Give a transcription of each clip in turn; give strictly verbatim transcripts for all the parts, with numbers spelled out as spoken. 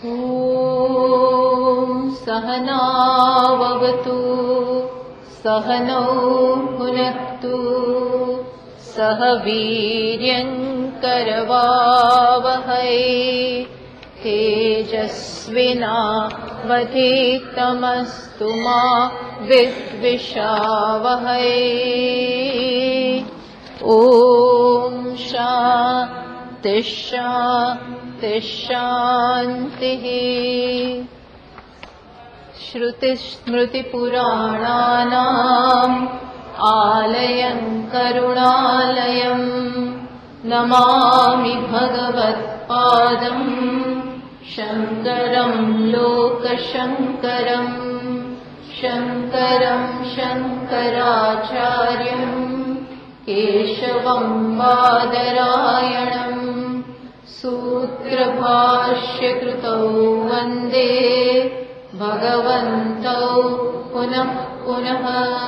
ॐ सहनाववतु सहनौ भुनक्तु सह वीर्यं करवावहै तेजस्विनावधीतमस्तु मा विद्विषावहै। ॐ शान्ति शान्ति शान्तिः। श्रुतिस्मृतिपुराणानाम् आलयं करुणालयं नमामि भगवत्पादं शङ्करं लोकशङ्करं शङ्करं शङ्कराचार्यं केशवं बादरायणं सूत्रभाष्यकृतौ वन्दे भगवन्तौ पुनः पुनः।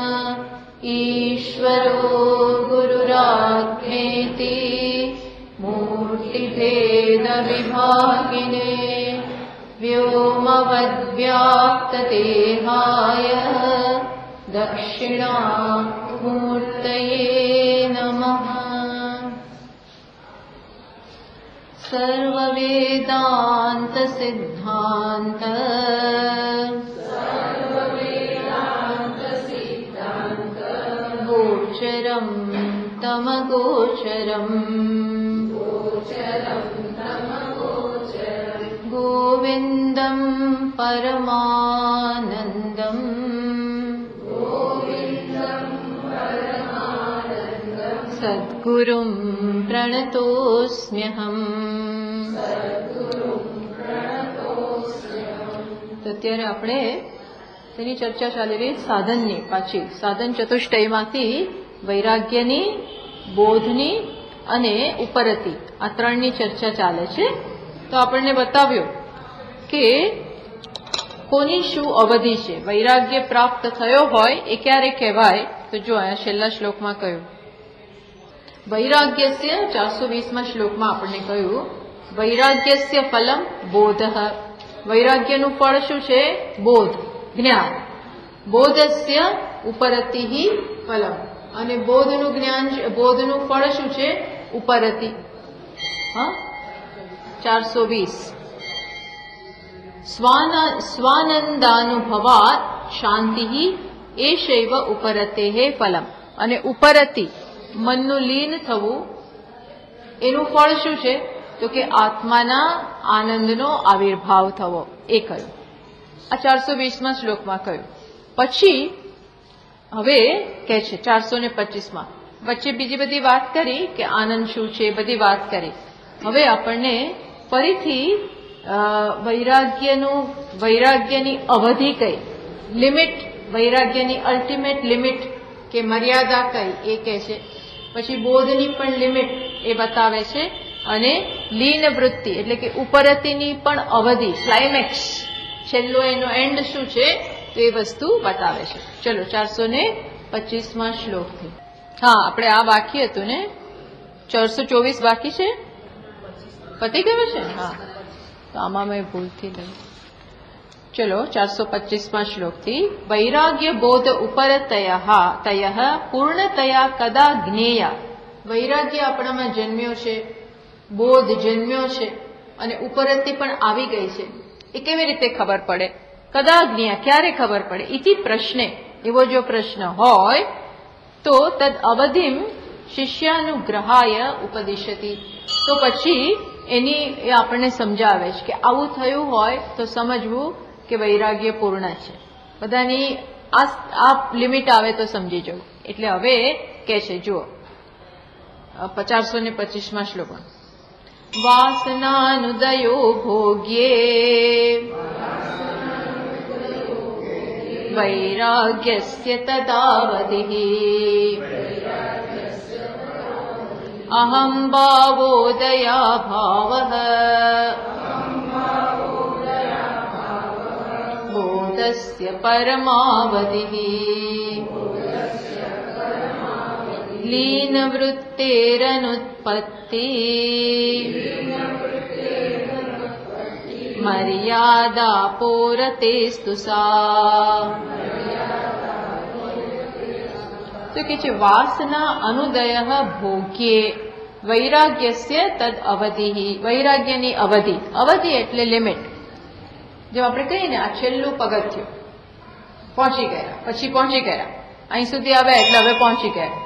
ईश्वरो गुरुरात्मेति मूर्तिभेदविभागिने व्योमवद्व्याप्तदेहाय दक्षिणामूर्तये नमः। सर्ववेदान्तसिद्धान्त गोचरं तमगोचरम् गोविन्दं परमानन्दम् सद्गुरुं प्रणतोऽस्म्यहम्। તો અત્યારે આપણે તેની ચર્ચા ચાલી રહી સાધનની પાછી સાધન ચતુષ્ટયમાંથી વૈરાગ્યની, બોધની અને ઉપરતી આ ત્રણની ચર્ચા ચાલે છે. તો આપણને બતાવ્યું કે કોની શું અવધિ છે. વૈરાગ્ય પ્રાપ્ત થયો હોય એ ક્યારે કહેવાય તો જો અહીંયા છેલ્લા શ્લોકમાં કહ્યું વૈરાગ્યસ્ય ચારસો વીસમાં શ્લોકમાં આપણને કહ્યું વૈરાગ્યસ્ય ફલમ બોધ. વૈરાગ્યનું ફળ શું છે? બોધ, જ્ઞાન. બોધસ્ય ઉપરતિ ફલમ અને બોધનું જ્ઞાન બોધનું ફળ શું છે? ઉપરતિ. હા, ચારસો વીસ સ્વાનંદાનુભવાત શાંતિ એશૈવ ઉપરતે ફલમ. અને ઉપરતિ મનનું લીન થવું એનું ફળ શું છે? તો કે આત્માના આનંદનો આવિર્ભાવ થવો. એ કહ્યું આ ચારસો વીસમાં શ્લોકમાં કહ્યું. પછી હવે કે છે ચારસો ને પચીસમાં વચ્ચે બીજી બધી વાત કરી કે આનંદ શું છે, બધી વાત કરી. હવે આપણને ફરીથી વૈરાગ્યનું વૈરાગ્યની અવધિ કઈ, લિમિટ, વૈરાગ્યની અલ્ટિમેટ લિમિટ કે મર્યાદા કઈ એ કહે છે. પછી બોધની પણ લિમિટ એ બતાવે છે અને લીન વૃત્તિ એટલે કે ઉપરતીની પણ અવધિ, ક્લાઇમેક્સ, છેલ્લો એનો એન્ડ શું છે તો એ વસ્તુ બતાવે છે. ચલો ચારસો ને પચીસમાં શ્લોકથી. હા, આપણે આ બાકી હતું ને, ચારસો ચોવીસ બાકી છે, પતી ગયું છે. હા, તો આમાં મેં ભૂલથી લઈ. ચલો ચારસો પચીસમાં શ્લોકથી વૈરાગ્ય બોધ ઉપરતય તય પૂર્ણતયા કદા જ્ઞેયા. વૈરાગ્ય આપણામાં જન્મ્યો છે, બોધ જન્મ્યો છે અને ઉપરતી પણ આવી ગઈ છે. એ કેવી રીતે ખબર પડે? કદા જ્ઞેયા, ક્યારે ખબર પડે? ઇતિ પ્રશ્ને, એવો જો પ્રશ્ન હોય તો તદ અવધિમ શિષ્યાનુગ્રહાય ઉપદિશતી. તો પછી એની એ આપણને સમજાવે છે કે આવું થયું હોય તો સમજવું કે વૈરાગ્ય પૂર્ણ છે. બધાની આ લિમિટ આવે તો સમજી જવું. એટલે હવે કે છે જુઓ ચારસો ને પચીસમાં શ્લોક વાસનાનુદયો ભોગ્યે વૈરાગ્યસ્ય તદાવધિ અહં ભાવોદયા ભાવઃ બોધસ્ય પરમાવધિ લીન વૃત્તેરનુત્પત્તિ મર્યાદા પોરતેસ્તુ સા. તો કે છે વાસના અનુદય ભોગ્યે વૈરાગ્યસ્ય તદ અવધિ. વૈરાગ્યની અવધિ, અવધિ એટલે લિમિટ. જેમ આપણે કહીએ ને આ છેલ્લું પગથિયું, પહોંચી ગયા, પછી પહોંચી ગયા, અહીં સુધી આવ્યા એટલે હવે પહોંચી ગયા.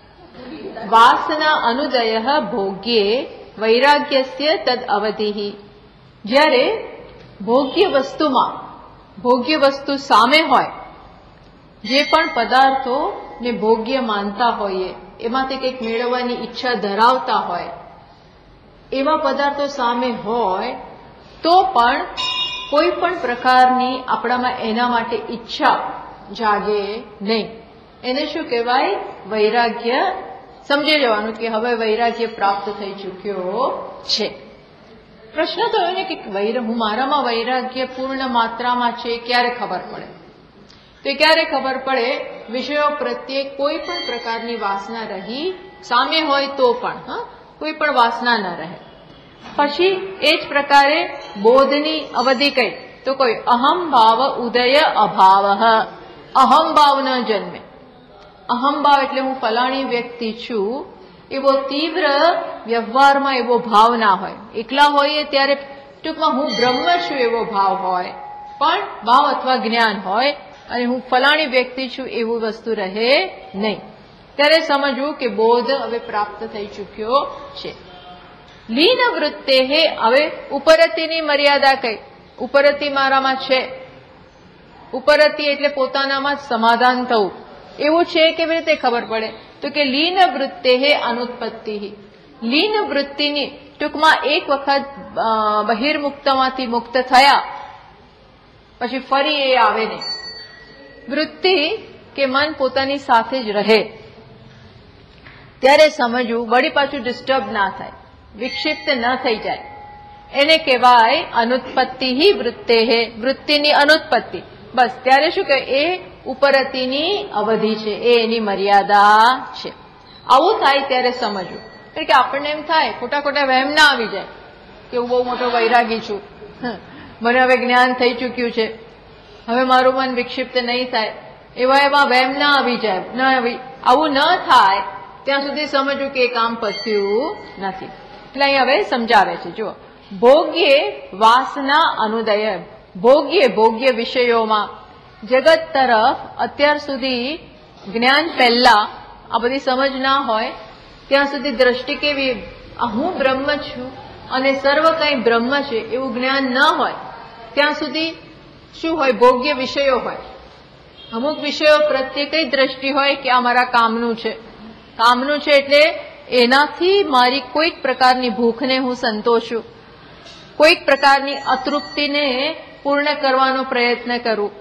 વાસના અનુદય ભોગ્યે વૈરાગ્યસ્ય તદ અવધિ. જ્યારે ભોગ્ય વસ્તુમાં, ભોગ્ય વસ્તુ સામે હોય, જે પણ પદાર્થો ને ભોગ્ય માનતા હોઈએ, એમાંથી કંઈક મેળવવાની ઈચ્છા ધરાવતા હોય, એવા પદાર્થો સામે હોય તો પણ કોઈ પણ પ્રકારની આપણામાં એના માટે ઈચ્છા જાગે નહીં. એને શું કહેવાય? વૈરાગ્ય. સમજી જવાનું કે હવે વૈરાગ્ય પ્રાપ્ત થઈ ચૂક્યો છે. પ્રશ્ન તો એને કે હું મારામાં વૈરાગ્ય પૂર્ણ માત્રામાં છે ક્યારે ખબર પડે? તો ક્યારે ખબર પડે? વિષયો પ્રત્યે કોઈ પણ પ્રકારની વાસના રહી સામે હોય તો પણ, હા, કોઈ પણ વાસના ન રહે. પછી એ જ પ્રકારે બોધની અવધિ કઈ? તો કોઈ અહમ ભાવ ઉદય અભાવ. અહમ ભાવ ન જન્મે. અહમ ભાવ એટલે હું ફલાણી વ્યક્તિ છું એવો તીવ્ર વ્યવહારમાં એવો ભાવ ના હોય. એકલા હોઈએ ત્યારે ટૂંકમાં હું બ્રહ્મ છું એવો ભાવ હોય, પણ ભાવ અથવા જ્ઞાન હોય અને હું ફલાણી વ્યક્તિ છું એવું વસ્તુ રહે નહીં. ત્યારે સમજવું કે બોધ હવે પ્રાપ્ત થઈ ચૂક્યો છે. લીન વૃત્તે હે. હવે ઉપરતીની મર્યાદા કઈ? ઉપરતી મારામાં છે. ઉપરતી એટલે પોતાનામાં સમાધાન થવું. એવું છે કેવી રીતે ખબર પડે? તો કે લીન વૃત્તે હે અનુત્પત્તિ. લીન વૃત્તિની ટૂંકમાં એક વખત બહિર્મુક્તમાંથી મુક્ત થયા પછી ફરી એ આવે નહીં. વૃત્તિ કે મન પોતાની સાથે જ રહે ત્યારે સમજવું, વળી પાછું ડિસ્ટર્બ ના થાય, વિક્ષિપ્ત ન થઈ જાય, એને કહેવાય અનુત્પત્તિ હિ વૃત્તે હે. વૃત્તિની અનુત્પત્તિ. બસ ત્યારે શું કહેવાય? એ ઉપરતીની અવધિ છે, એ એની મર્યાદા છે. આવું થાય ત્યારે સમજવું. કારણ કે આપણને એમ થાય, ખોટા ખોટા વહેમ ના આવી જાય કે હું બહુ મોટો વૈરાગી છું, મને હવે જ્ઞાન થઈ ચૂક્યું છે, હવે મારું મન વિક્ષિપ્ત નહીં થાય, એવા એવા વહેમ ના આવી જાય. ન આવી આવું ન થાય ત્યાં સુધી સમજવું કે એ કામ પત્યું નથી. એટલે અહીં હવે સમજાવે છે. જુઓ, ભોગ્યે વાસના અનુદય. ભોગ્ય ભોગ્ય વિષયોમાં જગત તરફ અત્યાર સુધી જ્ઞાન પહેલા આ બધી સમજ ના હોય ત્યાં સુધી દ્રષ્ટિ કેવી? હું બ્રહ્મ છું અને સર્વ કંઈ બ્રહ્મ છે એવું જ્ઞાન ન હોય ત્યાં સુધી શું હોય? ભોગ્ય વિષયો હોય. અમુક વિષયો પ્રત્યે કઈ દ્રષ્ટિ હોય કે આ મારા કામનું છે. કામનું છે એટલે એનાથી મારી કોઈક પ્રકારની ભૂખને હું સંતોષું, કોઈક પ્રકારની અતૃપ્તિને પૂર્ણ કરવાનો પ્રયત્ન કરું.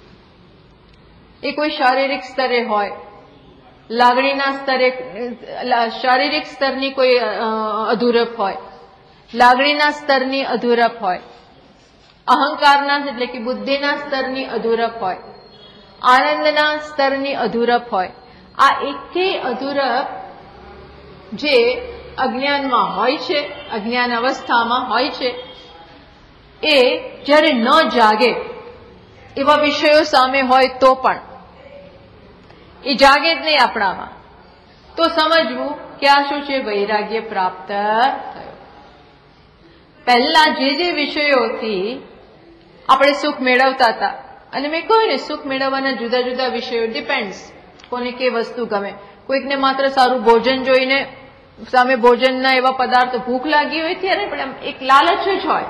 એ કોઈ શારીરિક સ્તરે હોય, લાગણીના સ્તરે, શારીરિક સ્તરની કોઈ અધૂરપ હોય, લાગણીના સ્તરની અધૂરપ હોય, અહંકારના એટલે કે બુદ્ધિના સ્તરની અધૂરપ હોય, આનંદના સ્તરની અધૂરપ હોય. આ એકેય અધૂરપ જે અજ્ઞાનમાં હોય છે, અજ્ઞાન અવસ્થામાં હોય છે, એ જ્યારે ન જાગે એવા વિષયો સામે હોય તો પણ એ જાગે જ નહીં આપણામાં, તો સમજવું કે આ શું છે? વૈરાગ્ય પ્રાપ્ત થયો. પહેલા જે જે વિષયોથી આપણે સુખ મેળવતા હતા, અને મેં કહ્યું ને સુખ મેળવવાના જુદા જુદા વિષયો ડિપેન્ડ્સ, કોને કે વસ્તુ ગમે. કોઈકને માત્ર સારું ભોજન જોઈને સામે ભોજનના એવા પદાર્થો ભૂખ લાગી હોય ત્યારે પણ એક લાલચ જ હોય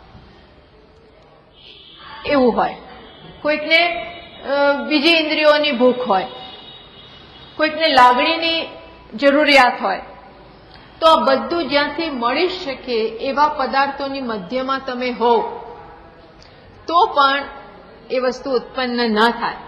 એવું હોય. કોઈકને બીજી ઇન્દ્રિયોની ભૂખ હોય, કોઈકને લાગણીની જરૂરિયાત હોય. તો આ બધું જ્યાંથી મળી શકે એવા પદાર્થોની મધ્યમાં તમે હો તો પણ એ વસ્તુ ઉત્પન્ન ન થાય.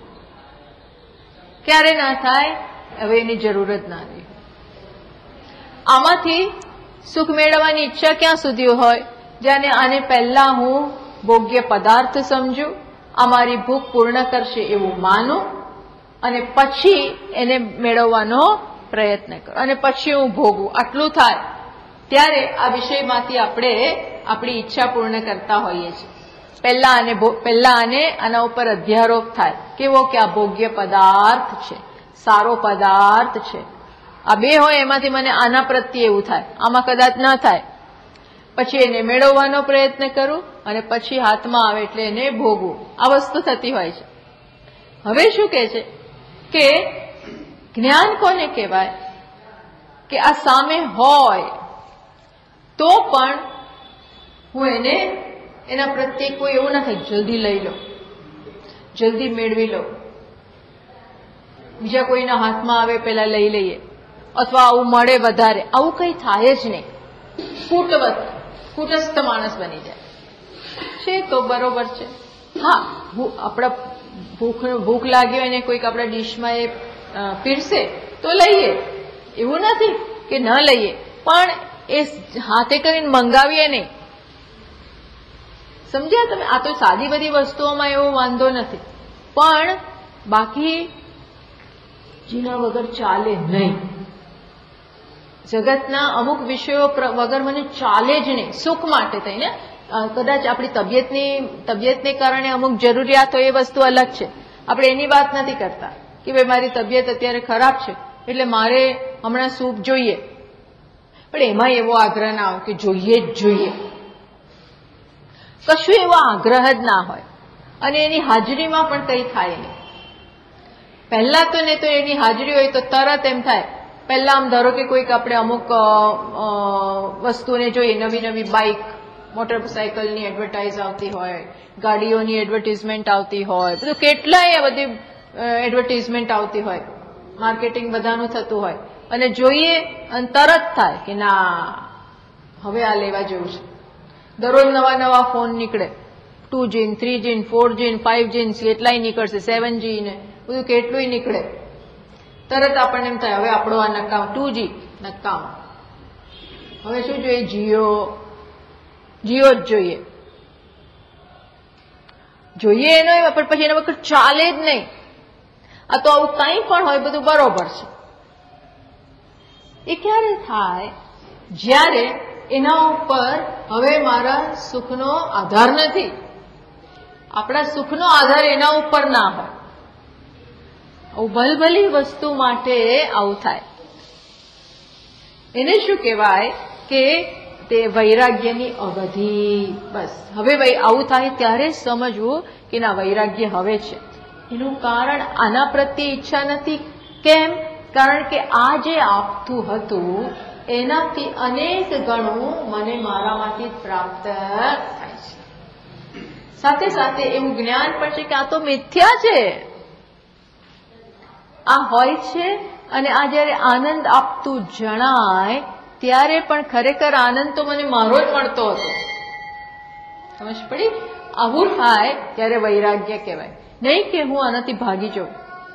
ક્યારે ના થાય? હવે એની જરૂર જ ના રહી. આમાંથી સુખ મેળવવાની ઈચ્છા ક્યાં સુધી હોય? જ્યારે આને પહેલા હું ભોગ્ય પદાર્થ સમજું, આ મારી ભૂખ પૂર્ણ કરશે એવું માનું, અને પછી એને મેળવવાનો પ્રયત્ન કરું, અને પછી હું ભોગવું. આટલું થાય ત્યારે આ વિષયમાંથી આપણે આપણી ઈચ્છા પૂર્ણ કરતા હોઈએ છીએ. પહેલા આને પહેલા આને આના ઉપર અધ્યારોપ થાય કેવો કે આ ભોગ્ય પદાર્થ છે, સારો પદાર્થ છે. આ બે હોય એમાંથી મને આના પ્રત્યે એવું થાય, આમાં કદાચ ના થાય. પછી એને મેળવવાનો પ્રયત્ન કરું અને પછી હાથમાં આવે એટલે એને ભોગવું. આ વસ્તુ થતી હોય છે. હવે શું કહે છે કે જ્ઞાન કોને કહેવાય કે આ સામે હોય તો પણ હું એને એના પ્રત્યે કોઈ એવું ના થાય જલ્દી લઈ લો, જલ્દી મેળવી લો, બીજા કોઈના હાથમાં આવે પેલા લઈ લઈએ, અથવા આવું મળે વધારે, આવું કઈ થાય જ નહીં. કૂટવત કૂટસ્થ માણસ બની જાય છે તો બરોબર છે. હા, આપણા ભૂખ ભૂખ લાગી હોય ને કોઈક આપણા ડીશમાં એ પીરસે તો લઈએ, એવું નથી કે ન લઈએ, પણ એ હાથે કરીને મંગાવીએ નહીં. સમજ્યા તમે? આ તો સાદી બધી વસ્તુઓમાં એવો વાંધો નથી, પણ બાકી જેના વગર ચાલે નહીં. જગતના અમુક વિષયો વગર મને ચાલે જ નહીં. સુખ માટે થઈને કદાચ આપણી તબિયતની તબિયતને કારણે અમુક જરૂરિયાત હોય, એ વસ્તુ અલગ છે. આપણે એની વાત નથી કરતા કે ભાઈ મારી તબિયત અત્યારે ખરાબ છે એટલે મારે હમણાં સૂપ જોઈએ, પણ એમાં એવો આગ્રહ ના હોય કે જોઈએ જ જોઈએ. કશું એવો આગ્રહ જ ના હોય અને એની હાજરીમાં પણ કંઈ થાય નહીં. પહેલા તો ને તો એની હાજરી હોય તો તરત એમ થાય. પહેલા આમ ધારો કે કોઈક આપણે અમુક વસ્તુને જોઈએ, નવી નવી બાઇક મોટરસાયકલની એડવર્ટાઇઝ આવતી હોય, ગાડીઓની એડવર્ટાઇઝમેન્ટ આવતી હોય, બધું કેટલાય બધી એડવર્ટાઇઝમેન્ટ આવતી હોય, માર્કેટિંગ બધાનું થતું હોય, અને જોઈએ અને તરત થાય કે ના હવે આ લેવા જેવું છે. દરરોજ નવા નવા ફોન નીકળે, two G three G four G five G કેટલાય નીકળશે, સેવન જી ને બધું કેટલું નીકળે. તરત આપણને એમ થાય હવે આપણો આ નકામ, ટુ જી નકામ, હવે શું જોઈએ? જીઓ જીઓ જ જોઈએ જોઈએ એનો, પણ પછી એના વખત ચાલે જ નહીં. આ તો આવું કંઈ પણ હોય બધું બરોબર છે. એ ક્યારે થાય? જ્યારે એના ઉપર હવે મારા સુખનો આધાર નથી. આપણા સુખનો આધાર એના ઉપર ના હોય. આવું ભલભલી વસ્તુ માટે આવું થાય. એને શું કહેવાય કે તે વૈરાગ્યની અવધિ. બસ હવે આવું થાય ત્યારે સમજવું કે ના વૈરાગ્ય હવે છે. એનું કારણ આના પ્રત્યે ઈચ્છા નથી. કેમ? કારણ કે આ જે આપતું હતું એનાથી અનેક ગણું મને મારામાંથી પ્રાપ્ત થાય છે. સાથે સાથે એવું જ્ઞાન પણ છે કે આ તો મિથ્યા છે, આ હોય છે. અને આ જયારે આનંદ આપતું જણાય ત્યારે પણ ખરેખર આનંદ તો મને મારો જ મળતો હતો. સમજ પડી? આવું થાય ત્યારે વૈરાગ્ય કહેવાય, નહીં કે હું આનાથી ભાગી જાઉં.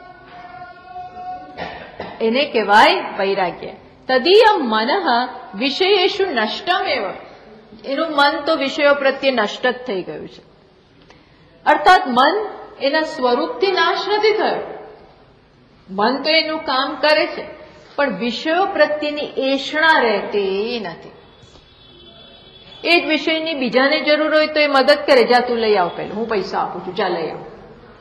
એને કહેવાય વૈરાગ્ય. તદીય મન વિષયેષુ નષ્ટમ એવ. એનું મન તો વિષયો પ્રત્યે નષ્ટ જ થઈ ગયું છે. અર્થાત મન એના સ્વરૂપથી નાશ નથી થયો. મન તો એનું કામ કરે છે, પણ વિષયો પ્રત્યેની એષણા રહેતી નથી. એ જ વિષયની બીજાને જરૂર હોય તો એ મદદ કરે, જા તું લઈ આવ, પેલું હું પૈસા આપું છું, જા લઈ આવ.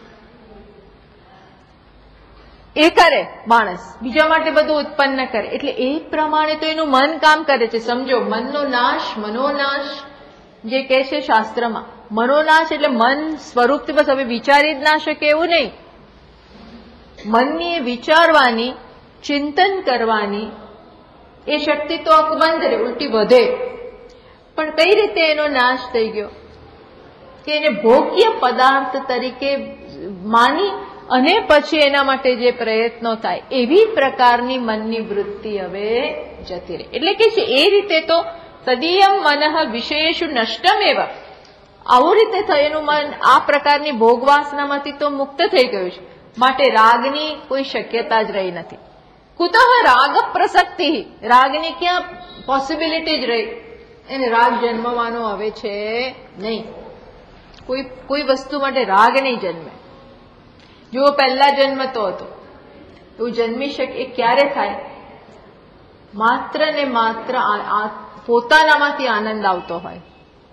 એ કરે માણસ, બીજા માટે બધું ઉત્પન્ન કરે. એટલે એ પ્રમાણે તો એનું મન કામ કરે છે. સમજો, મનનો નાશ, મનોનાશ જે કહે છે શાસ્ત્રમાં, મનોનાશ એટલે મન સ્વરૂપથી બસ હવે વિચારી જ ના શકે એવું નહીં. મનની વિચારવાની, ચિંતન કરવાની એ શક્તિ તો અકબંધ રહે, ઉલટી વધે. પણ કઈ રીતે એનો નાશ થઈ ગયો? કે એને ભોગ્ય પદાર્થ તરીકે માની અને પછી એના માટે જે પ્રયત્નો થાય એવી પ્રકારની મનની વૃત્તિ હવે જતી રહે. એટલે કે એ રીતે તો તદીયમ મનઃ વિષયેષુ નષ્ટમ એવ. આવું રીતે થયેલું મન આ પ્રકારની ભોગવાસનામાંથી તો મુક્ત થઈ ગયું છે. માટે રાગની કોઈ શક્યતા જ રહી નથી. કુતઃ રાગ પ્રસક્તિ? રાગની ક્યાં પોસિબિલિટી જ રહી? એને રાગ જન્મવાનો હવે છે નહીં. કોઈ કોઈ વસ્તુ માટે રાગ નહીં જન્મે. જો પહેલા જન્મતો હતો એવું જન્મી શકે. એ ક્યારે થાય? માત્ર ને માત્ર પોતાનામાંથી આનંદ આવતો હોય,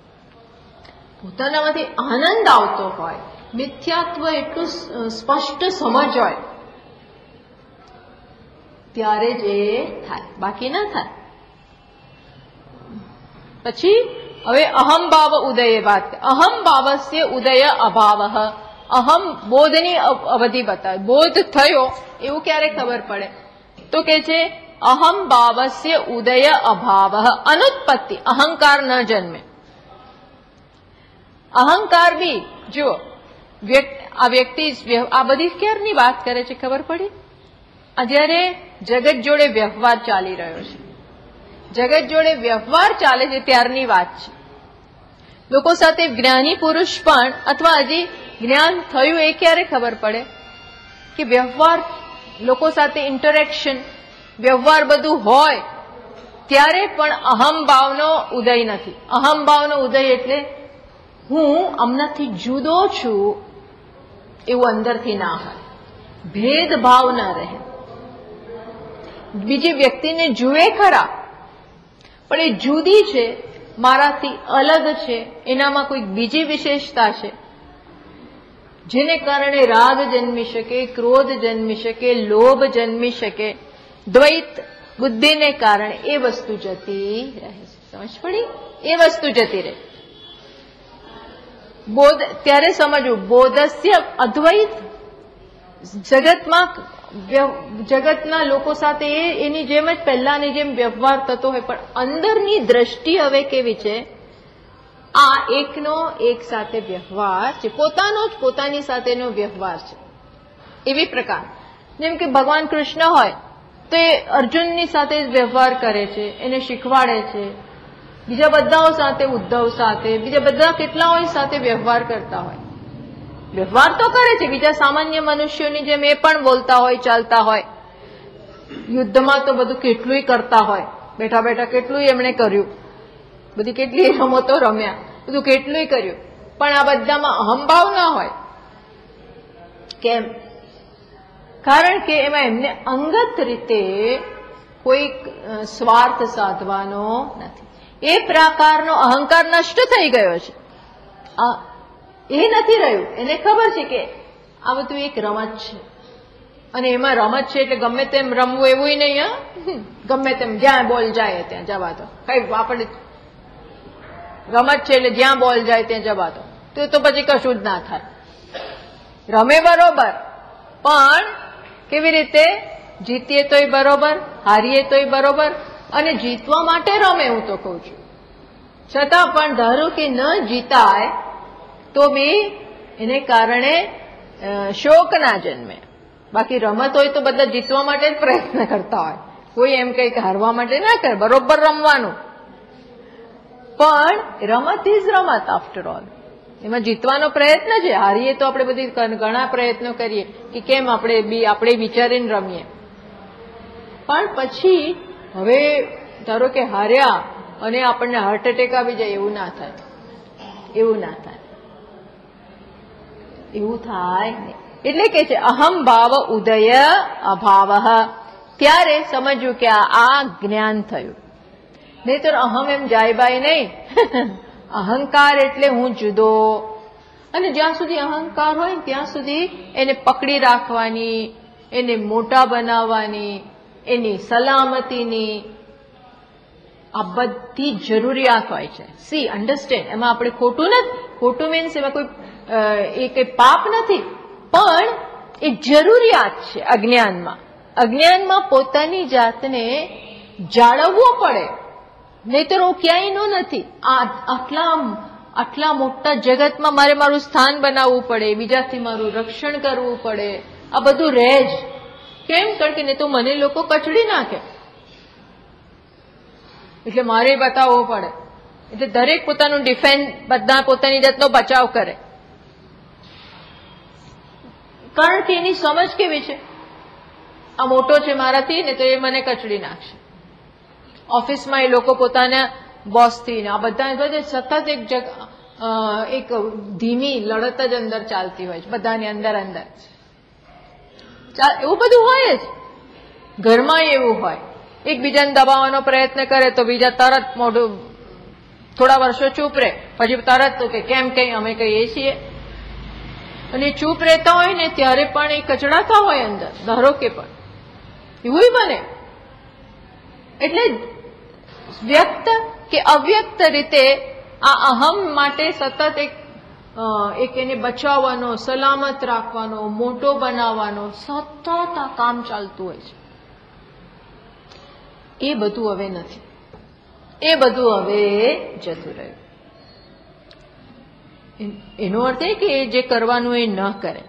પોતાનામાંથી આનંદ આવતો હોય, મિથ્યાત્વ એટલું સ્પષ્ટ સમજ હોય, ત્યારે જ એ થાય, બાકી ના થાય. પછી હવે અહમ ભાવ ઉદય વાત. અહમ ભાવસ્ય ઉદય અભાવ. અહમ બોધની અવધિ બતાવે. બોધ થયો એવું ક્યારે ખબર પડે? તો કે છે અહમ ભાવસ્ય ઉદય અભાવ. અનુત્પત્તિ, અહંકાર ન જન્મે. અહંકાર બી જો આ વ્યક્તિ આ બધી ક્યારની વાત કરે છે ખબર પડી? જ્યારે જગત જોડે વ્યવહાર ચાલી રહ્યો છે, જગત જોડે વ્યવહાર ચાલે છે ત્યારની વાત છે. લોકો સાથે જ્ઞાની પુરુષ પણ અથવા હજી જ્ઞાન થયું એ ક્યારે ખબર પડે કે વ્યવહાર, લોકો સાથે ઇન્ટરેક્શન, વ્યવહાર બધું હોય ત્યારે પણ અહમ ભાવનો ઉદય નથી. અહમ ભાવનો ઉદય એટલે હું આમનાથી જુદો છું એવું અંદરથી ના હોય, ભેદભાવ ના રહે. બીજી વ્યક્તિને જુએ ખરા, પણ એ જુદી છે, મારાથી અલગ છે, એનામાં કોઈક બીજી વિશેષતા છે જેને કારણે રાગ જન્મી શકે, ક્રોધ જન્મી શકે, લોભ જન્મી શકે. દ્વૈત બુદ્ધિને કારણે એ વસ્તુ જતી રહે છે. સમજ પડી? એ વસ્તુ જતી રહે. બોધ ત્યારે સમજવું, બોધસ્ય અદ્વૈત. જગતમાં જગતના લોકો સાથે એ એની જેમ જ પહેલાની જેમ વ્યવહાર થતો હોય, પણ અંદરની દ્રષ્ટિ હવે કેવી છે? આ એકનો એક સાથે વ્યવહાર છે, પોતાનો જ પોતાની સાથેનો વ્યવહાર છે. એવી પ્રકાર જેમ કે ભગવાન કૃષ્ણ હોય તો એ અર્જુનની સાથે વ્યવહાર કરે છે, એને શીખવાડે છે. બીજા બધાઓ સાથે, ઉદ્ધવ સાથે, બીજા બધા કેટલાઓ સાથે વ્યવહાર કરતા હોય. વ્યવહાર તો કરે છે બીજા સામાન્ય મનુષ્યોની જેમ, એ પણ બોલતા હોય, ચાલતા હોય. યુદ્ધમાં તો બધું કેટલું કરતા હોય, બેઠા બેઠા કેટલું એમણે કર્યું, બધી કેટલી રમતો રમ્યા, બધું કેટલું કર્યું. પણ આ બધામાં અહંભાવ ના હોય. કેમ? કારણ કે એમાં એમને અંગત રીતે કોઈ સ્વાર્થ સાધવાનો નથી. એ પ્રકારનો અહંકાર નષ્ટ થઈ ગયો છે. એ નથી રહ્યું. એને ખબર છે કે આ બધું એક રમત છે અને એમાં રમત છે એટલે ગમે તેમ રમવું એવું નહીં. હા, ગમે તેમ જ્યાં બોલ જાય ત્યાં જવા દો. કઈ આપણે રમત છે એટલે જ્યાં બોલ જાય ત્યાં જવા દો, તો તો પછી કશું જ ના થાય. રમે બરોબર, પણ કેવી રીતે? જીતીએ તોય બરોબર, હારીએ તોય બરોબર. અને જીતવા માટે રમે, હું તો કઉ છું. છતાં પણ ધારો કે ન જીતાય તો બી એને કારણે શોક ના જન્મે. બાકી રમત હોય તો બધા જીતવા માટે જ પ્રયત્ન કરતા હોય, કોઈ એમ કઈ હારવા માટે ના કરે, બરોબર રમવાનું. પણ રમત ઇઝ રમત આફ્ટર ઓલ. એમાં જીતવાનો પ્રયત્ન છે. હારીએ તો આપણે બધી ઘણા પ્રયત્નો કરીએ કે કેમ આપણે બી આપણે વિચારીને રમીએ. પણ પછી હવે ધારો કે હાર્યા અને આપણને હાર્ટ એટેક આવી જાય, એવું ના થાય. એવું ના થાય. એવું થાય નહીં. એટલે કે છે અહમ ભાવ ઉદય અભાવ. ત્યારે સમજવું કે આ જ્ઞાન થયું. નહીં તો અહમ એમ જાય બાય નહીં. અહંકાર એટલે હું જુદો. અને જ્યાં સુધી અહંકાર હોય ત્યાં સુધી એને પકડી રાખવાની, એને મોટા બનાવવાની, એની સલામતીની આ બધી જરૂરિયાત હોય છે. સી અન્ડરસ્ટેન્ડ, એમાં આપણે ખોટું નથી. ખોટું મીન્સ એમાં કોઈ એ કઈ પાપ નથી, પણ એ જરૂરિયાત છે. અજ્ઞાનમાં અજ્ઞાનમાં પોતાની જાતને જાળવવો પડે, નહીતર હું ક્યાંય નો નથી. આ આટલા આટલા મોટા જગતમાં મારે મારું સ્થાન બનાવવું પડે, બીજાથી મારું રક્ષણ કરવું પડે. આ બધું રહે જ. કેમ? કારણ કે નહીં તો મને લોકો કચડી નાખે, એટલે મારે બતાવવું પડે. એટલે દરેક પોતાનું ડિફેન્સ, બધા પોતાની જાતનો બચાવ કરે. કારણ કે એની સમજ કેવી છે? આ મોટો છે મારાથી ને તો એ મને કચડી નાખશે. ઓફિસમાં એ લોકો પોતાના બોસથી ને આ બધા સતત એક જગ એક ધીમી લડત જ અંદર ચાલતી હોય છે બધાની અંદર અંદર. એવું બધું હોય જ. ઘરમાં એવું હોય. એકબીજાને દબાવવાનો પ્રયત્ન કરે તો બીજા તરત મોઢું થોડા વર્ષો ચૂપ રહે, પછી તરત તો કે કેમ કઈ અમે કહીએ છીએ. અને ચૂપ રહેતા હોય ને ત્યારે પણ એ કચડાતા હોય અંદર, ધારો કે પણ એવું બને. એટલે વ્યક્ત કે અવ્યક્ત રીતે આ અહમ માટે સતત એક એક એને બચાવવાનો, સલામત રાખવાનો, મોટો બનાવવાનો સતત આ કામ ચાલતું હોય છે. એ બધું હવે નથી, એ બધું હવે જતું રહ્યું. એનો અર્થ એ કે જે કરવાનું એ ન કરે,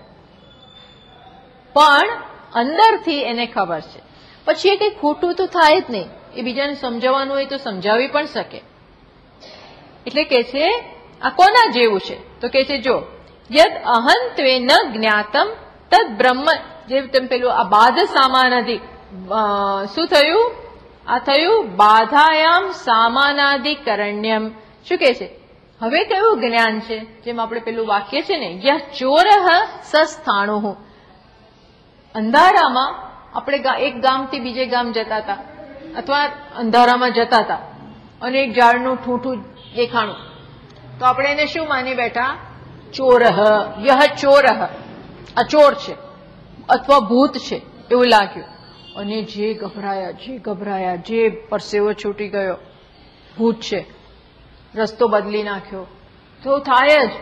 પણ અંદરથી એને ખબર છે. પછી એ કંઈ ખોટું તો થાય જ નહીં, એ બીજાને સમજાવવાનું હોય તો સમજાવી પણ શકે. એટલે કે છે આ કોના જેવું છે? તો કે છે જો યદ અહંત્વે ન જ્ઞાતમ તદ બ્રહ્મ, જે તેમ પેલું આ બાધ સામાનાધિક શું થયું? આ થયું બાધાયામ સામાનાધિકરણ્યમ. શું કે છે? હવે કયું જ્ઞાન છે? જેમ આપણે પેલું વાક્ય છે ને યહ ચોરઃ સસ્થાણુઃ. અંધારામાં આપણે એક ગામથી બીજે ગામ જતા હતા, અથવા અંધારામાં જતા હતા અને એક ઝાડનું ઠૂંઠું દેખાણું, તો આપણે એને શું માની બેઠા? ચોરઃ, યહ ચોરઃ, આ ચોર છે અથવા ભૂત છે એવું લાગ્યું. અને જે ગભરાયા, જે ગભરાયા, જે પરસેવો છૂટી ગયો, ભૂત છે, રસ્તો બદલી નાખ્યો. તો થાય જ,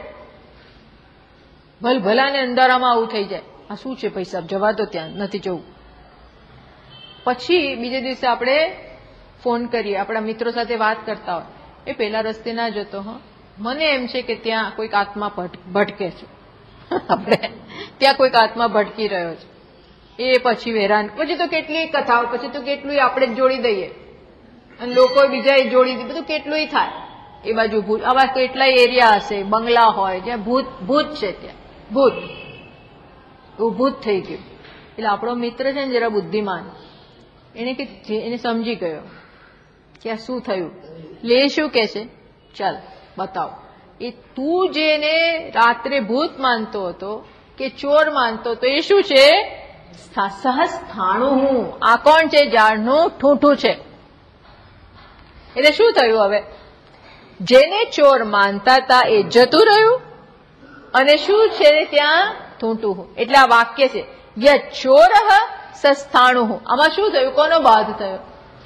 ભલ ભલાને અંધારામાં આવું થઈ જાય. આ શું છે પૈસા, જવા દો, ત્યાં નથી જવું. પછી બીજે દિવસે આપણે ફોન કરીએ, આપણા મિત્રો સાથે વાત કરતા હોય, એ પેલા રસ્તે ના જતો, હા મને એમ છે કે ત્યાં કોઈક આત્મા ભટકે છે, આપણે ત્યાં કોઈક આત્મા ભટકી રહ્યો છે. એ પછી હેરાન, પછી તો કેટલી કથાઓ, પછી તો કેટલું આપણે જ જોડી દઈએ અને લોકો બીજા જોડી દે, બધું કેટલું થાય. એ બાજુ ભૂત, આવા કેટલાય એરિયા હશે, બંગલા હોય જ્યાં ભૂત ભૂત છે, ત્યાં ભૂત એવું ભૂત થઈ ગયું. એટલે આપણો મિત્ર છે ને જરા બુદ્ધિમાન, એને કે એને સમજી ગયો કે આ શું થયું. લે શું કે છે? ચાલ બતાવો. એ તું જેને રાત્રે ભૂત માનતો હતો કે ચોર માનતો હતો, એ શું છે? સહસ્થાણું. હું આ કોણ છે? ઝાડનું ઠૂંઠું છે. એટલે શું થયું? હવે જેને ચોર માનતા હતા એ જતું રહ્યું, અને શું છે ત્યાં? ઠૂંઠું. એટલે આ વાક્ય છે ય ચોરઃ સસ્થાણું. આમાં શું થયું? કોનો બાધ થયો?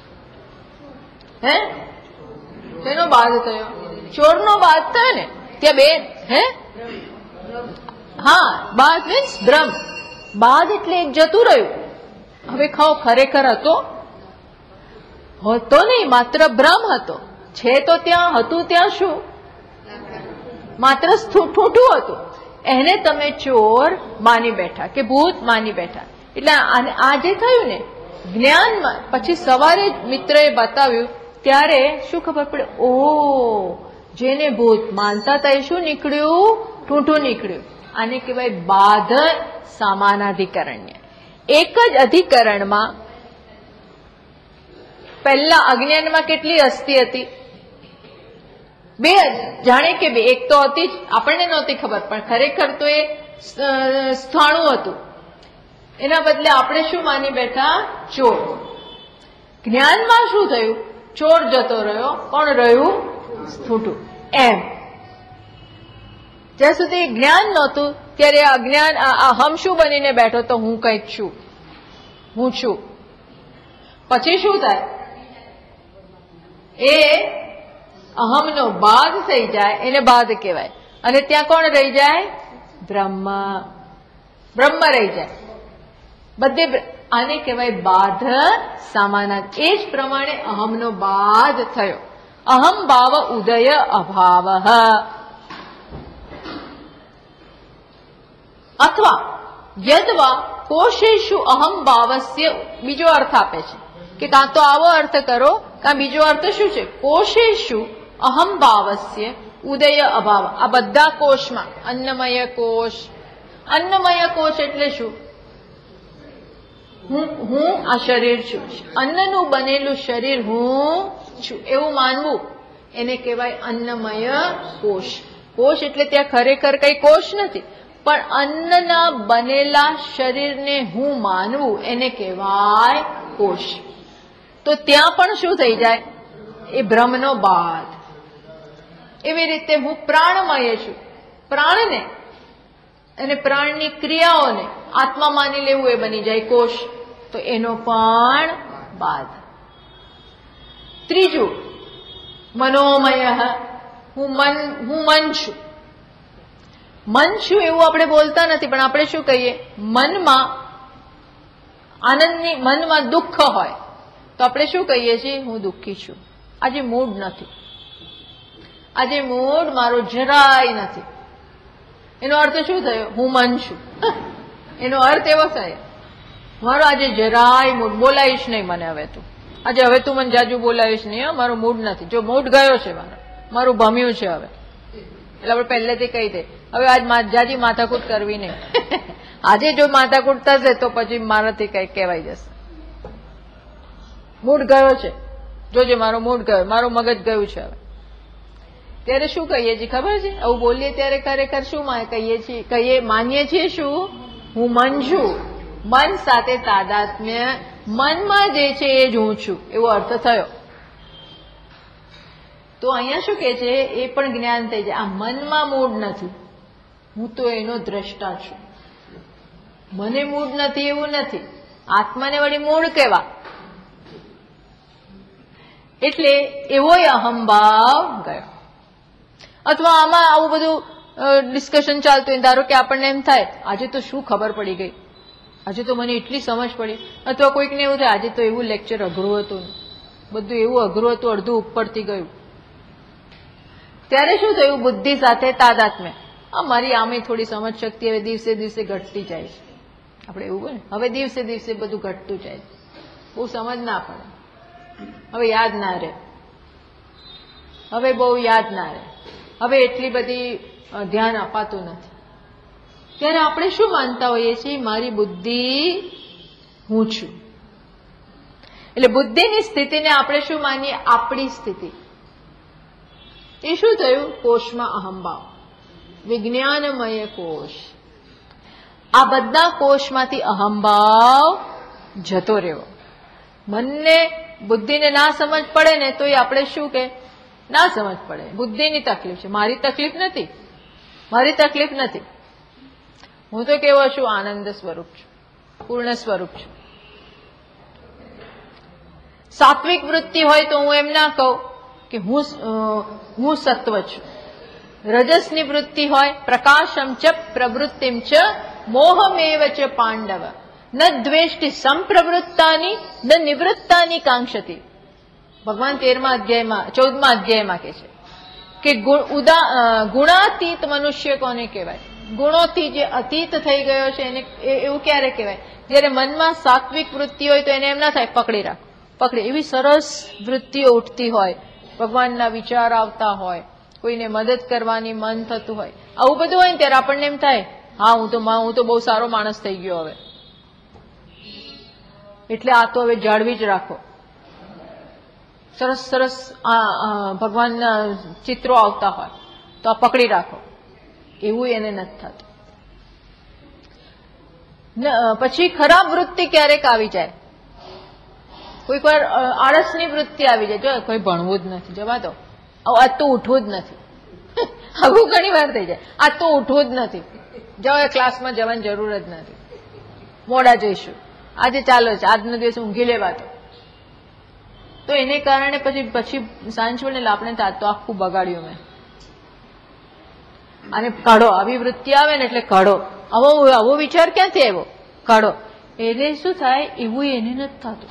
હે તેનો બાધ થયો? ચોરનો બાધ થયો ને ત્યાં બે. હે હા, બાધ મીન્સ ભ્રમ. બાધ એટલે એક જતું રહ્યું. હવે ખાઓ, ખરેખર હતો હતો નહીં, માત્ર ભ્રમ હતો. છે તો ત્યાં હતું, ત્યાં શું? માત્ર ઠૂંઠું હતું. એને તમે ચોર માની બેઠા કે ભૂત માની બેઠા. એટલે આ જે થયું ને જ્ઞાનમાં, પછી સવારે મિત્રએ બતાવ્યું ત્યારે શું ખબર પડે? ઓ, જેને ભૂત માનતા હતા એ શું નીકળ્યું? ઠૂંઠું નીકળ્યું. આને કહેવાય બાધ સામાનાધિકરણ્ય. એક જ અધિકરણમાં પહેલા અજ્ઞાનમાં કેટલી અસ્થિ હતી? બે. જાણે કે બે, એક તો હતી જ, આપણને નહોતી ખબર, પણ ખરેખર તો એ સ્થાણું હતું. એના બદલે આપણે શું માની બેઠા? ચોર. જ્ઞાનમાં શું થયું? ચોર જતો રહ્યો, કોણ રહ્યું? ઠૂંઠું. એમ જ્યાં સુધી જ્ઞાન નહોતું ત્યારે અજ્ઞાન અહમ શું બનીને બેઠો? તો હું કંઈક છું, હું છું. પછી શું થાય? એ અહમનો બાદ થઈ જાય, એને બાદ કહેવાય. અને ત્યાં કોણ રહી જાય? બ્રહ્મ. બ્રહ્મ રહી જાય બધે. આને કહેવાય બાધ સામાના. એ જ પ્રમાણે અહમનો બાદ થયો. અહમ ભાવ ઉદય અભાવ. અથવા યદવા કોશેષુ અહમ ભાવસ્ય, બીજો અર્થ આપે છે કે કાં તો આવો અર્થ કરો, કાં બીજો અર્થ શું છે? કોશેષુ અહમ ભાવસ્ય ઉદય અભાવ. આ બધા કોષમાં, અન્નમય કોષ. અન્નમય કોષ એટલે શું? હું હું આ શરીર છું, અન્નનું બનેલું શરીર હું છું એવું માનવું, એને કહેવાય અન્નમય કોષ. કોષ એટલે ત્યાં ખરેખર કઈ કોષ નથી, પણ અન્નના બનેલા શરીરને હું માનવું, એને કહેવાય કોષ. તો ત્યાં પણ શું થઈ જાય? એ ભ્રમનો બાદ. એવી રીતે હું પ્રાણમય છું. પ્રાણને અને પ્રાણની ક્રિયાઓને આત્મા માની લેવું એ બની જાય કોષ, તો એનો પણ બાદ. ત્રીજું મનોમય, હું મન હું મન છું. મન છું એવું આપણે બોલતા નથી, પણ આપણે શું કહીએ, મનમાં આનંદની, મનમાં દુઃખ હોય તો આપણે શું કહીએ છીએ, હું દુઃખી છું, આજે મૂડ નથી, આજે મૂડ મારો જરાય નથી. એનો અર્થ શું થયો, હું મન છું. એનો અર્થ એવો થાય, મારો આજે જરાય મૂડ, બોલાવીશ નહીં મને હવે તું, આજે હવે તું મને જાજુ બોલાવીશ નહીં, મારો મૂડ નથી. જો મૂડ ગયો છે મારો, મારું ભમ્યું છે હવે, એટલે આપણે પહેલેથી કહી દે હવે આજ જાજી માથાકૂટ કરવી નહીં. આજે જો માથાકૂટ થશે તો પછી મારાથી કઈ કહેવાય જશે. મૂડ ગયો છે, જોજે મારો મૂડ ગયો, મારું મગજ ગયું છે હવે. ત્યારે શું કહીએ છીએ ખબર છે, આવું બોલીએ ત્યારે ખરેખર શું કહીએ છીએ, કહીએ માનીએ છીએ શું, હું મન છું. મન સાથે તાદાત્મ્ય, મનમાં જે છે એ જ હું છું, એવો અર્થ થયો. તો અહીંયા શું કે છે, એ પણ જ્ઞાન થઈ જાય. આ મનમાં મૂડ નથી, હું તો એનો દ્રષ્ટા છું. મને મૂડ નથી એવું નથી, આત્માને વળી મૂડ કેવા. એટલે એવોય અહંભાવ ગયો. અથવા આમાં આવું બધું ડિસ્કશન ચાલતું હોય, ધારો કે આપણને એમ થાય આજે તો શું ખબર પડી ગઈ, આજે તો મને એટલી સમજ પડી. અથવા કોઈકને એવું થાય આજે તો એવું લેક્ચર અઘરું હતું, બધું એવું અઘરું હતું, અડધું ઉપરથી ગયું. ત્યારે શું થયું, બુદ્ધિ સાથે તાદાત્મ્ય, આ મારી આમે થોડી સમજ શક્તિ હવે દિવસે દિવસે ઘટતી જાય છે. આપણે એવું બોલે હવે દિવસે દિવસે બધું ઘટતું જાય છે, બહુ સમજ ના પડે, હવે યાદ ના રહે, હવે બહુ યાદ ના રહે, હવે એટલી બધી ધ્યાન અપાતું નથી. ત્યારે આપણે શું માનતા હોઈએ છીએ, મારી બુદ્ધિ હું છું. એટલે બુદ્ધિની સ્થિતિને આપણે શું માનીએ, આપણી સ્થિતિ. એ શું થયું, કોષમાં અહંભાવ, વિજ્ઞાનમય કોષ. આ બધા કોષમાંથી અહંભાવ જતો રહ્યો. મનને, બુદ્ધિને ના સમજ પડે ને તો એ આપણે શું કે, ના સમજ પડે, બુદ્ધિની તકલીફ છે, મારી તકલીફ નથી, મારી તકલીફ નથી. હું તો કેવો છું, આનંદ સ્વરૂપ છું, પૂર્ણ સ્વરૂપ છું. સાત્વિક વૃત્તિ હોય તો હું એમ ના કહું કે હું હું સત્વ છું. રજસની વૃત્તિ હોય, પ્રકાશમ ચ પ્રવૃત્તિમ ચ મોહમેવ ચ પાંડવ ન દ્વેષ્ટિ સંપ્રવૃત્તાની ન નિવૃત્તાની કાંક્ષતી. ભગવાન તેરમા અધ્યાયમાં, ચૌદમા અધ્યાયમાં કે છે કે ગુણાતીત મનુષ્ય કોને કહેવાય, ગુણોથી જે અતીત થઈ ગયો છે એને એવું ક્યારે કહેવાય, જયારે મનમાં સાત્વિક વૃત્તિ હોય તો એને એમ ના થાય પકડી રાખ, પકડી. એવી સરસ વૃત્તિઓ ઉઠતી હોય, ભગવાનના વિચાર આવતા હોય, કોઈને મદદ કરવાની મન થતું હોય, આવું બધું હોય ને ત્યારે આપણને એમ થાય હા હું તો હું તો બહુ સારો માણસ થઈ ગયો હવે, એટલે આ તો હવે જાળવી જ રાખો. સરસ સરસ ભગવાનના ચિત્રો આવતા હોય તો આ પકડી રાખો, એવું એને નથી થતું. પછી ખરાબ વૃત્તિ ક્યારેક આવી જાય, કોઈક વાર આળસની વૃત્તિ આવી જાય, જો કોઈ ભણવું જ નથી, જવા દો, આજ તો ઉઠવું જ નથી. આવું ઘણી વાર થઈ જાય, આજ તો ઉઠવું જ નથી, જાઓ ક્લાસમાં જવાની જરૂર જ નથી, મોડા જઈશું, આજે ચાલો છે, આજનો દિવસ ઊંઘી લેવા દો. તો એને કારણે પછી પછી સાંજ પડે એટલે આપણે તો આખું બગાડ્યું મેં. અને કાઢો, આવી વૃત્તિ આવે ને એટલે કાઢો, આવો આવો વિચાર ક્યાંથી આવ્યો, કાઢો. એટલે શું થાય, એવું એને નથી થતું.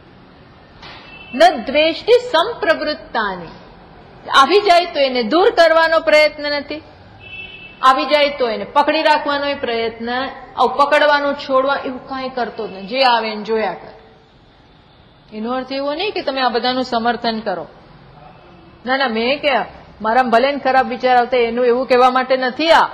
ન દ્વેષ્ટિ સંપ્રવૃત્તાની, આવી જાય તો એને દૂર કરવાનો પ્રયત્ન નથી, આવી જાય તો એને પકડી રાખવાનો પ્રયત્ન, આવું પકડવાનું છોડવા એવું કાંઈ કરતો જ નહીં, જે આવે એને જોયા કર. એનો અર્થ એવો નહીં કે તમે આ બધાનું સમર્થન કરો, ના ના, મેં કે મારા ભલે ને ખરાબ વિચાર આવતા એનું એવું કહેવા માટે નથી. આ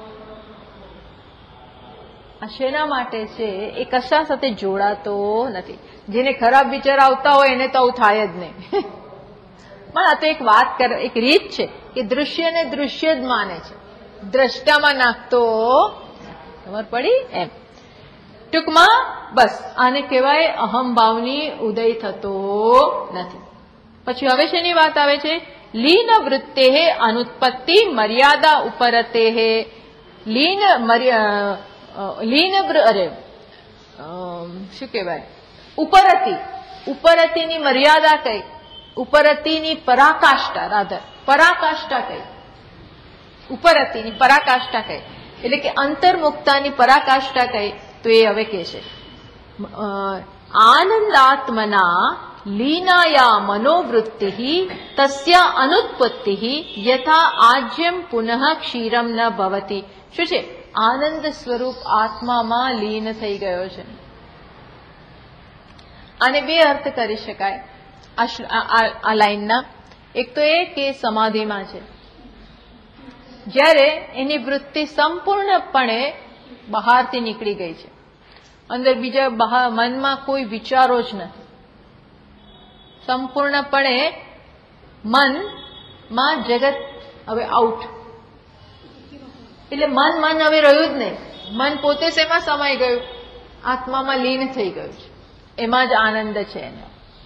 આ શેના માટે છે, એ કશા સાથે જોડાતો નથી. જેને ખરાબ વિચાર આવતા હોય એને તો આવું થાય જ નહીં. પણ આ તો એક વાત કર, એક રીત છે કે દૃશ્યને દૃશ્ય જ માને છે, દ્રષ્ટામાં નાખતો ખબર પડી એમ. ટૂંકમાં બસ આને કહેવાય અહંભાવની ઉદય થતો નથી. પછી હવે શેની વાત આવે છે લીન વૃત્તે અનુત્પત્તિ મર્યાદા ઉપરતે લીન લીન અરે શું કહેવાય ઉપરતી ઉપરતીની મર્યાદા કઈ, ઉપરતીની પરાકાષ્ઠા રાધર પરાકાષ્ઠા કઈ, ઉપરતીની પરાકાષ્ઠા કઈ એટલે કે અંતર્મુક્તાની પરાકાષ્ઠા કઈ, તો એ હવે કે છે આનંદાત્મના લીનાયા મનોવૃત્તિ તસ્યા અનુત્પત્તિ યથા આજ્યમ પુનઃ ક્ષીરમ ન ભવતી. શું છે? આનંદ સ્વરૂપ આત્મામાં લીન થઈ ગયો છે. આને બે અર્થ કરી શકાય આ લાઈનના. એક તો એ કે સમાધિમાં છે, જ્યારે એની વૃત્તિ સંપૂર્ણપણે બહારથી નીકળી ગઈ છે, અંદર બીજા બહાર મનમાં કોઈ વિચારો જ નથી, સંપૂર્ણપણે મનમાં જગત હવે આઉટ, એટલે મન મન હવે રહ્યું જ નહીં, મન પોતે શેમાં સમાઈ ગયું? આત્મામાં લીન થઈ ગયું છે, એમાં જ આનંદ છે એને.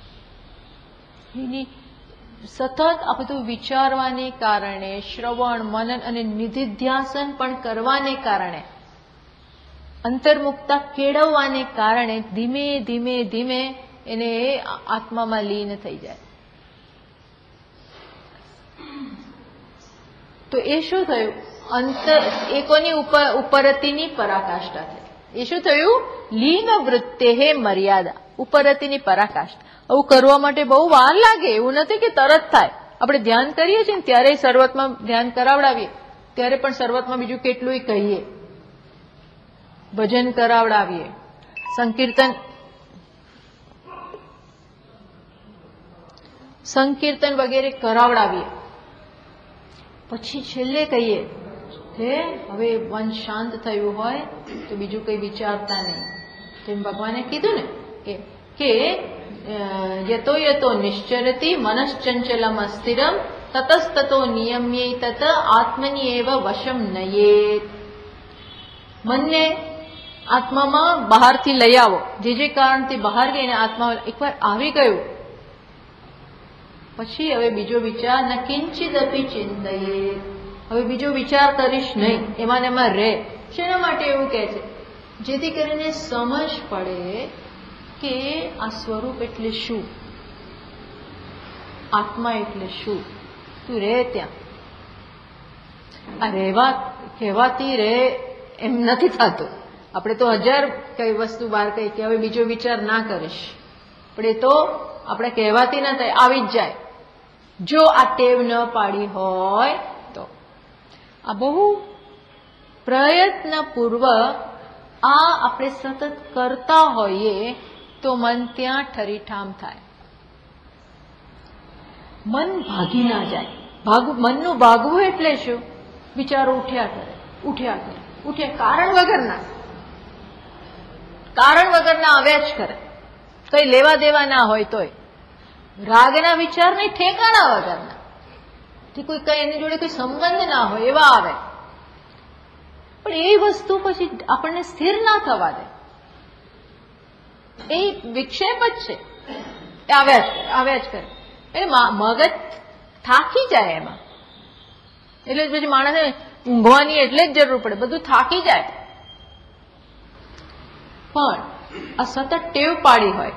એની સતત આ બધું વિચારવાને કારણે, શ્રવણ મનન અને નિધિધ્યાસન પણ કરવાને કારણે, અંતર્મુક્તા કેળવવાને કારણે ધીમે ધીમે ધીમે એને આત્મામાં લીન થઈ જાય. તો એ શું થયું? અંતર એકોની ઉપર ઉપરતીની પરાકાષ્ઠા થઈ. એ શું થયું? લીન વૃત્તે હે મર્યાદા, ઉપરતીની પરાકાષ્ઠા. આવું કરવા માટે બહુ વાર લાગે, એવું નથી કે તરત થાય. આપણે ધ્યાન કરીએ છીએ ને ત્યારે શરૂઆતમાં ધ્યાન કરાવડાવીએ, ત્યારે પણ શરૂઆતમાં બીજું કેટલું કહીએ, ભજન કરાવડાવીએ, સંકીર્તન સંકીર્તન વગેરે કરાવડાવીએ, પછી છેલ્લે કહીએ કે હવે મન શાંત થયું હોય તો બીજું કઈ વિચારતા નહીં. જેમ ભગવાને કીધું ને કે કે યતો યતો નિશ્ચરતી મનશ્ચંચલમ અસ્થિરમ તતસ્તતો નિયમ્યે તત આત્મની એવ વશમ નયેત. મનને આત્મામાં બહારથી લઈ આવો, જે જે કારણથી બહાર ગઈને આત્મા એકવાર આવી ગયું પછી હવે બીજો વિચાર ન કિંચિત અપી ચિંતયે, હવે બીજો વિચાર કરીશ નહીં, એમાં ને એમાં રહે. શેના માટે એવું કહે છે? જેથી કરીને સમજ પડે કે આ સ્વરૂપ એટલે શું, આત્મા એટલે શું. તું રહે ત્યાં. આ રહેવા કહેવાતી રહે એમ નથી થતું. આપણે તો હજાર કઈ વસ્તુ બહાર કહી કે હવે બીજો વિચાર ના કરીશ, પણ એ તો આપણે કહેવાતી ના થાય, આવી જ જાય. જો આ ટેવ ન પાડી હોય તો આ બહુ પ્રયત્નપૂર્વક આ આપણે સતત કરતા હોઈએ તો મન ત્યાં ઠરીઠામ થાય, મન ભાગી ના જાય. ભાગવું, મનનું ભાગવું એટલે શું? વિચારો ઉઠ્યા કરે ઉઠ્યા કરે ઉઠ્યા કારણ વગરના કારણ વગરના આવ્યા જ કરે, કઈ લેવા દેવા ના હોય તોય. રાગના વિચાર નહીં, ઠેકાણા વગરના, કોઈ કઈ એની જોડે કોઈ સંબંધ ના હોય એવા આવે. પણ એ વસ્તુ પછી આપણને સ્થિર ના થવા દે, એ વિક્ષેપ જ છે, એ આવ્યા જ કરે આવ્યા જ કરે. એટલે મગજ થાકી જાય એમાં, એટલે પછી માણસને ઊંઘવાની એટલે જ જરૂર પડે, બધું થાકી જાય. પણ આ સતત ટેવ પાડી હોય,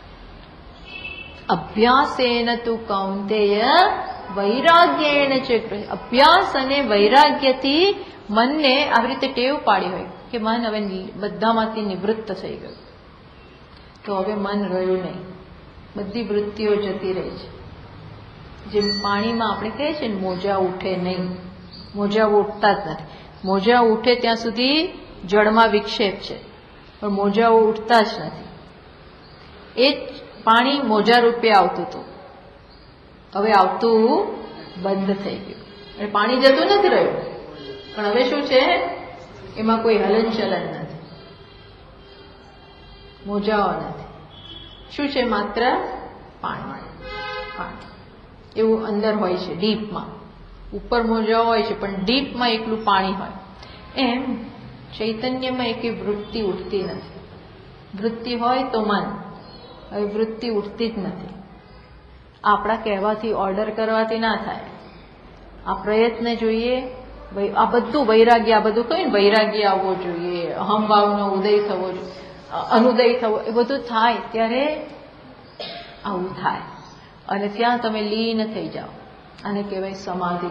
અભ્યાસેન તુ કૌંતેય વૈરાગ્યેન ચ, અભ્યાસ અને વૈરાગ્યથી મનને આવી રીતે ટેવ પાડી હોય કે મન હવે બધામાંથી નિવૃત્ત થઈ ગયું, તો હવે મન રહ્યું નહીં, બધી વૃત્તિઓ જતી રહી છે. જેમ પાણીમાં આપણે કહીએ છીએ ને મોજા ઉઠે નહીં, મોજા ઉઠતા જ નથી. મોજા ઉઠે ત્યાં સુધી જળમાં વિક્ષેપ છે, પણ મોજાઓ ઉઠતા જ નથી. એ જ પાણી મોજા રૂપે આવતું હતું, હવે આવતું બંધ થઈ ગયું. એટલે પાણી જતું નથી રહ્યું, પણ હવે શું છે? એમાં કોઈ હલનચલન નથી, મોજાઓ નથી. શું છે? માત્ર પાણી પાણી એવું અંદર હોય છે ડીપમાં. ઉપર મોજાઓ હોય છે પણ ડીપમાં એકલું પાણી હોય. એમ ચૈતન્યમાં એકેય વૃત્તિ ઉઠતી નથી. વૃત્તિ હોય તો મન, હવે વૃત્તિ ઉઠતી જ નથી. આપણા કહેવાથી ઓર્ડર કરવાથી ના થાય. આ પ્રયત્ન જોઈએ. આ બધું વૈરાગ્ય, આ બધું કયું વૈરાગ્ય આવવો જોઈએ, અહમભાવનો ઉદય થવો જોઈએ, અનુદય થવો, એ બધું થાય ત્યારે આવું થાય અને ત્યાં તમે લીન થઈ જાઓ. આને કહેવાય સમાધિ.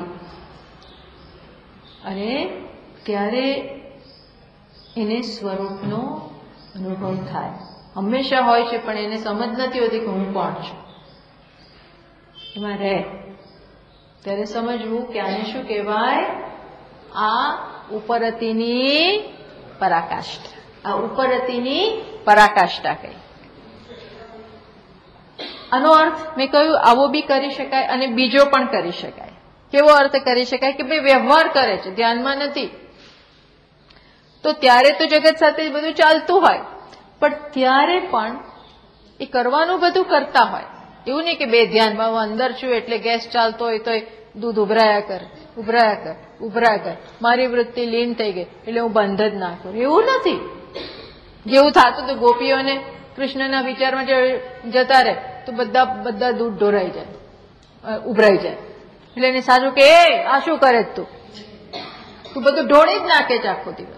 અને ત્યારે એને સ્વરૂપનો અનુભવ થાય. હંમેશા હોય છે પણ એને સમજ નથી હોતી કે હું કોણ છું. એમાં રહે ત્યારે સમજવું કે આને શું કહેવાય? આ ઉપરતીની પરાકાષ્ઠા. આ ઉપરતીની પરાકાષ્ઠા કઈ. આનો અર્થ મેં કહ્યું આવો બી કરી શકાય અને બીજો પણ કરી શકાય. કેવો અર્થ કરી શકાય કે ભાઈ વ્યવહાર કરે છે, ધ્યાનમાં નથી, તો ત્યારે તો જગત સાથે બધું ચાલતું હોય, પણ ત્યારે પણ એ કરવાનું બધું કરતા હોય. એવું નહીં કે બે ધ્યાનમાં હું અંદર છું એટલે ગેસ ચાલતો હોય તો દૂધ ઉભરાયા કરે, ઉભરાયા કર ઉભરાયા કર મારી વૃત્તિ લીન થઈ ગઈ એટલે હું બંધ જ ના કરું. એવું નથી. જેવું થતું તો ગોપીઓને કૃષ્ણના વિચારમાં જતા રહે તો બધા બધા દૂધ ઢોરાઈ જાય, ઉભરાઈ જાય. એટલે એને સાચું કે આ શું કરે તું તું બધું ઢોળી જ નાખે છે આખો દિવસ.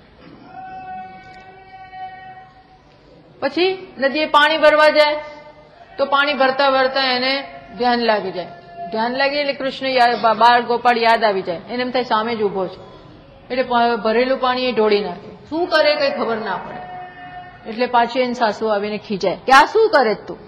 પછી નદીએ પાણી ભરવા જાય તો પાણી ભરતા ભરતા એને ધ્યાન લાગી જાય. ધ્યાન લાગી એટલે કૃષ્ણ બાળ ગોપાળ યાદ આવી જાય. એને એમ થાય સામે જ ઉભો છે એટલે ભરેલું પાણી એ ઢોળી નાખે. શું કરે કઈ ખબર ના પડે. એટલે પાછી એને સાસુ આવીને ખીજાય કે આ શું કરે તું.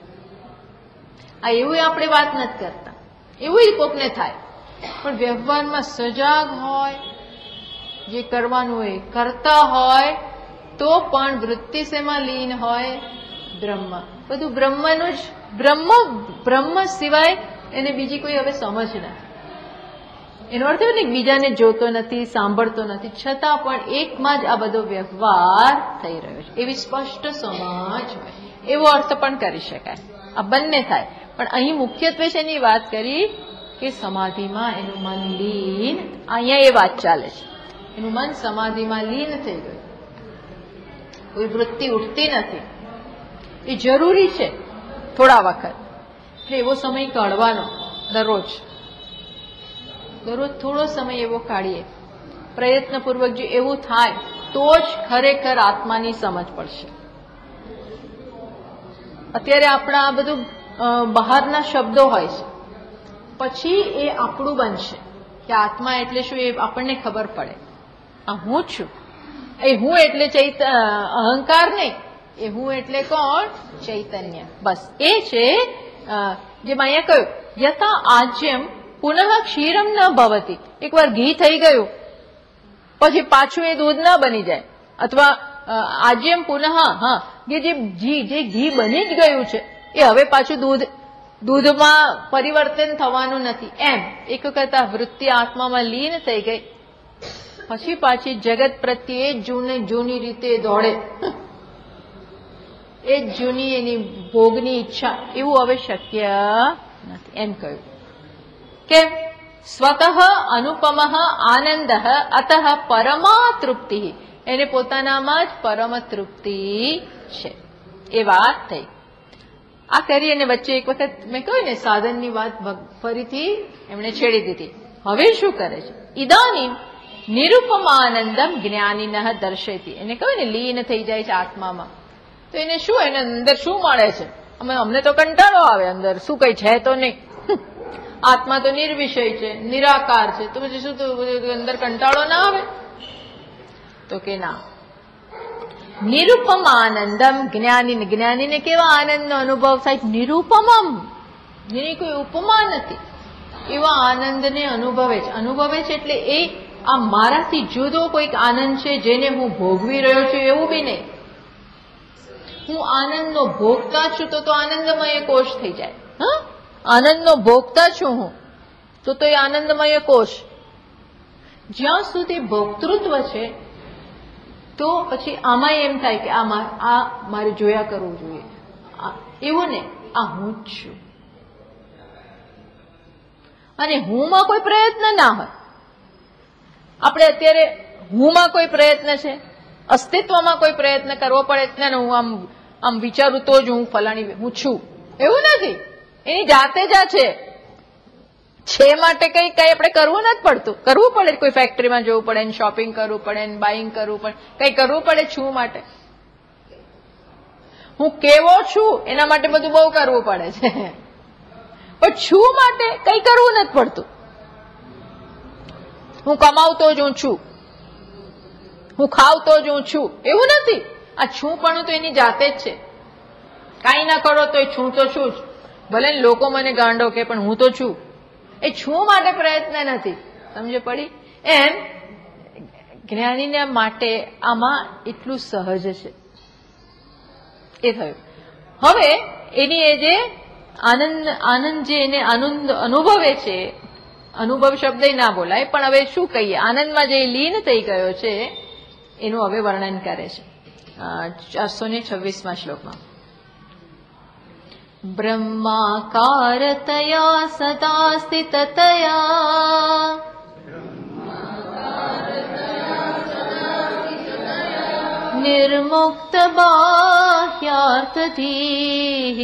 આ એવું આપણે વાત નથી કરતા, એવું કોકને થાય. પણ વ્યવહારમાં સજાગ હોય, જે કરવાનું હોય કરતા હોય તો પણ વૃત્તિ શેમાં લીન હોય? બ્રહ્મ. બધું બ્રહ્મનું જ. બ્રહ્મ બ્રહ્મ સિવાય એને બીજી કોઈ હવે સમજ નથી. એનો અર્થ એવું ને બીજાને જોતો નથી, સાંભળતો નથી, છતાં પણ એકમાં જ આ બધો વ્યવહાર થઈ રહ્યો છે એવી સ્પષ્ટ સમજ હોય, એવો અર્થ પણ કરી શકાય. આ બંને થાય. પણ અહીં મુખ્યત્વે છે એની વાત કરી કે સમાધિમાં એનું મન લીન. અહીંયા એ વાત ચાલે છે, એનું મન સમાધિમાં લીન થઈ ગયું. કોઈ વૃત્તિ ઉઠતી નથી. એ જરૂરી છે થોડા વખત. એટલે એવો સમય કાઢવાનો દરરોજ દરરોજ થોડો સમય એવો કાઢીએ પ્રયત્નપૂર્વક. જો એવું થાય તો જ ખરેખર આત્માની સમજ પડશે. અત્યારે આપણા આ બધું બહારના શબ્દો હોય છે, પછી એ આપણું બનશે કે આત્મા એટલે શું એ આપણને ખબર પડે. આ હું છું. એ હું એટલે ચૈત અહંકાર નહીં, એ હું એટલે કોણ? ચૈતન્ય. બસ એ છે જેમ અહીંયા કહ્યું યથા આજ્યમ પુનઃ ક્ષીરમ ન ભવતી. એકવાર ઘી થઈ ગયું પછી પાછું એ દૂધ ના બની જાય. અથવા આજ્યમ પુનઃ, હા જે ઘી જે ઘી બની જ ગયું છે એ હવે પાછું દૂધ દૂધમાં પરિવર્તન થવાનું નથી. એમ એક વખત આ વૃત્તિ આત્મામાં લીન થઈ ગઈ પછી પાછી જગત પ્રત્યે જૂની જૂની રીતે દોડે. એ જ જૂની એની ભોગની ઈચ્છા. એવું હવે શક્ય નથી. એમ કહ્યું કે સ્વતઃ અનુપમ આનંદ અતઃ પરમા તૃપ્તિ. એને પોતાનામાં જ પરમ તૃપ્તિ છે. એ વાત થઈ. આ કરી અને વચ્ચે એક વખત મેં કહ્યું ને સાધનની વાત ફરીથી એમણે છેડી દીધી. હવે શું કરે છે? ઇદાનીમ નિરૂપમાનંદમ જ્ઞાનીન દર્શયતી. એને કહ્યું ને લીન થઈ જાય છે આત્મામાં. તો એને શું, એને અંદર શું મળે છે? અમે અમને તો કંટાળો આવે, અંદર શું કઈ છે તો નહીં. આત્મા તો નિર્વિષય છે, નિરાકાર છે, તો પછી શું અંદર કંટાળો ના આવે? તો કે ના. નિરૂપમ આનંદમ જ્ઞાની. જ્ઞાનીને કેવા આનંદનો અનુભવ થાય? નિરૂપમમ, જેની કોઈ ઉપમા નથી એવા આનંદને અનુભવે છે. અનુભવે છે એટલે એ આ મારાથી જુદો કોઈક આનંદ છે જેને હું ભોગવી રહ્યો છું એવું બી નહીં. હું આનંદનો ભોગતા છું તો તો આનંદમય કોષ થઈ જાય. હા, આનંદનો ભોગતા છું હું તો તો એ આનંદમય કોષ. જ્યાં સુધી ભોક્તૃત્વ છે તો પછી આમાં એમ થાય કે આ આ મારે જોયા કરવું જોઈએ. એવું ને, આ હું જ છું. અને હુંમાં કોઈ પ્રયત્ન ના હોય. આપણે અત્યારે હુંમાં કોઈ પ્રયત્ન છે, અસ્તિત્વમાં કોઈ પ્રયત્ન કરવો પડે. ના, હું આમ આમ વિચારું તો જ હું ફલાણી હું છું એવું નથી. એની જાતે જ આ છે છે માટે કઈ કઈ આપણે કરવું નથી પડતું. કરવું પડે, કોઈ ફેક્ટરીમાં જવું પડે, શોપિંગ કરવું પડે, બાઇંગ કરવું પડે, કઈ કરવું પડે છું માટે. હું કેવો છું એના માટે બધું બહુ કરવું પડે છે, પણ છું માટે કઈ કરવું નથી પડતું. હું કમાવતો જ હું છું, હું ખાવતો જ હું છું એવું નથી. આ છું પણ તો એની જાતે જ છે. કાંઈ ના કરો તો એ છું તો છું જ, ભલે લોકો મને ગાંડો કે પણ હું તો છું. એ છું માટે પ્રયત્ન નથી. સમજ પડી? એમ જ્ઞાનીને માટે આમાં એટલું સહજ છે. એ થયું. હવે એની એ જે આનંદ આનંદ જે એને આનંદ અનુભવે છે, અનુભવ શબ્દ ના બોલાય પણ હવે શું કહીએ, આનંદમાં જે લીન થઈ ગયો છે એનું હવે વર્ણન કરે છે ચારસો ને છવ્વીસમાં શ્લોકમાં. બ્રહ્માકારતયા સદા સ્થિતતયા નિર્મુક્ત બાહ્યાર્થધીઃ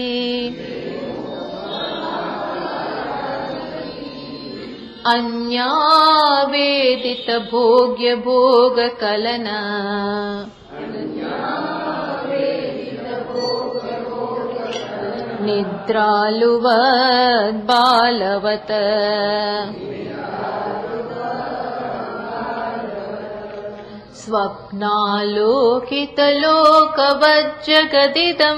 અન્યાવેદિત ભોગ્ય ભોગ કલના નિદ્રાલુવદ બાલવત સ્વપ્નાલોકિતલોકવજ્જગદિદં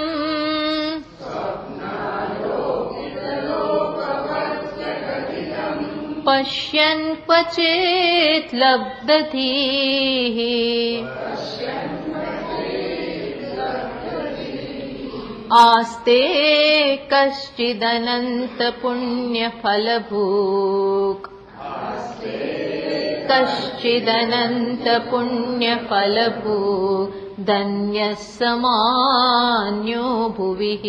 પશ્યન ક્વચિત લબ્ધધીઃ આસ્તે કશ્ચિદનંત પુણ્ય ફલભૂક કશ્ચિદનંત પુણ્ય ફલભૂક ધન્ય સમાન્યો ભુવિઃ.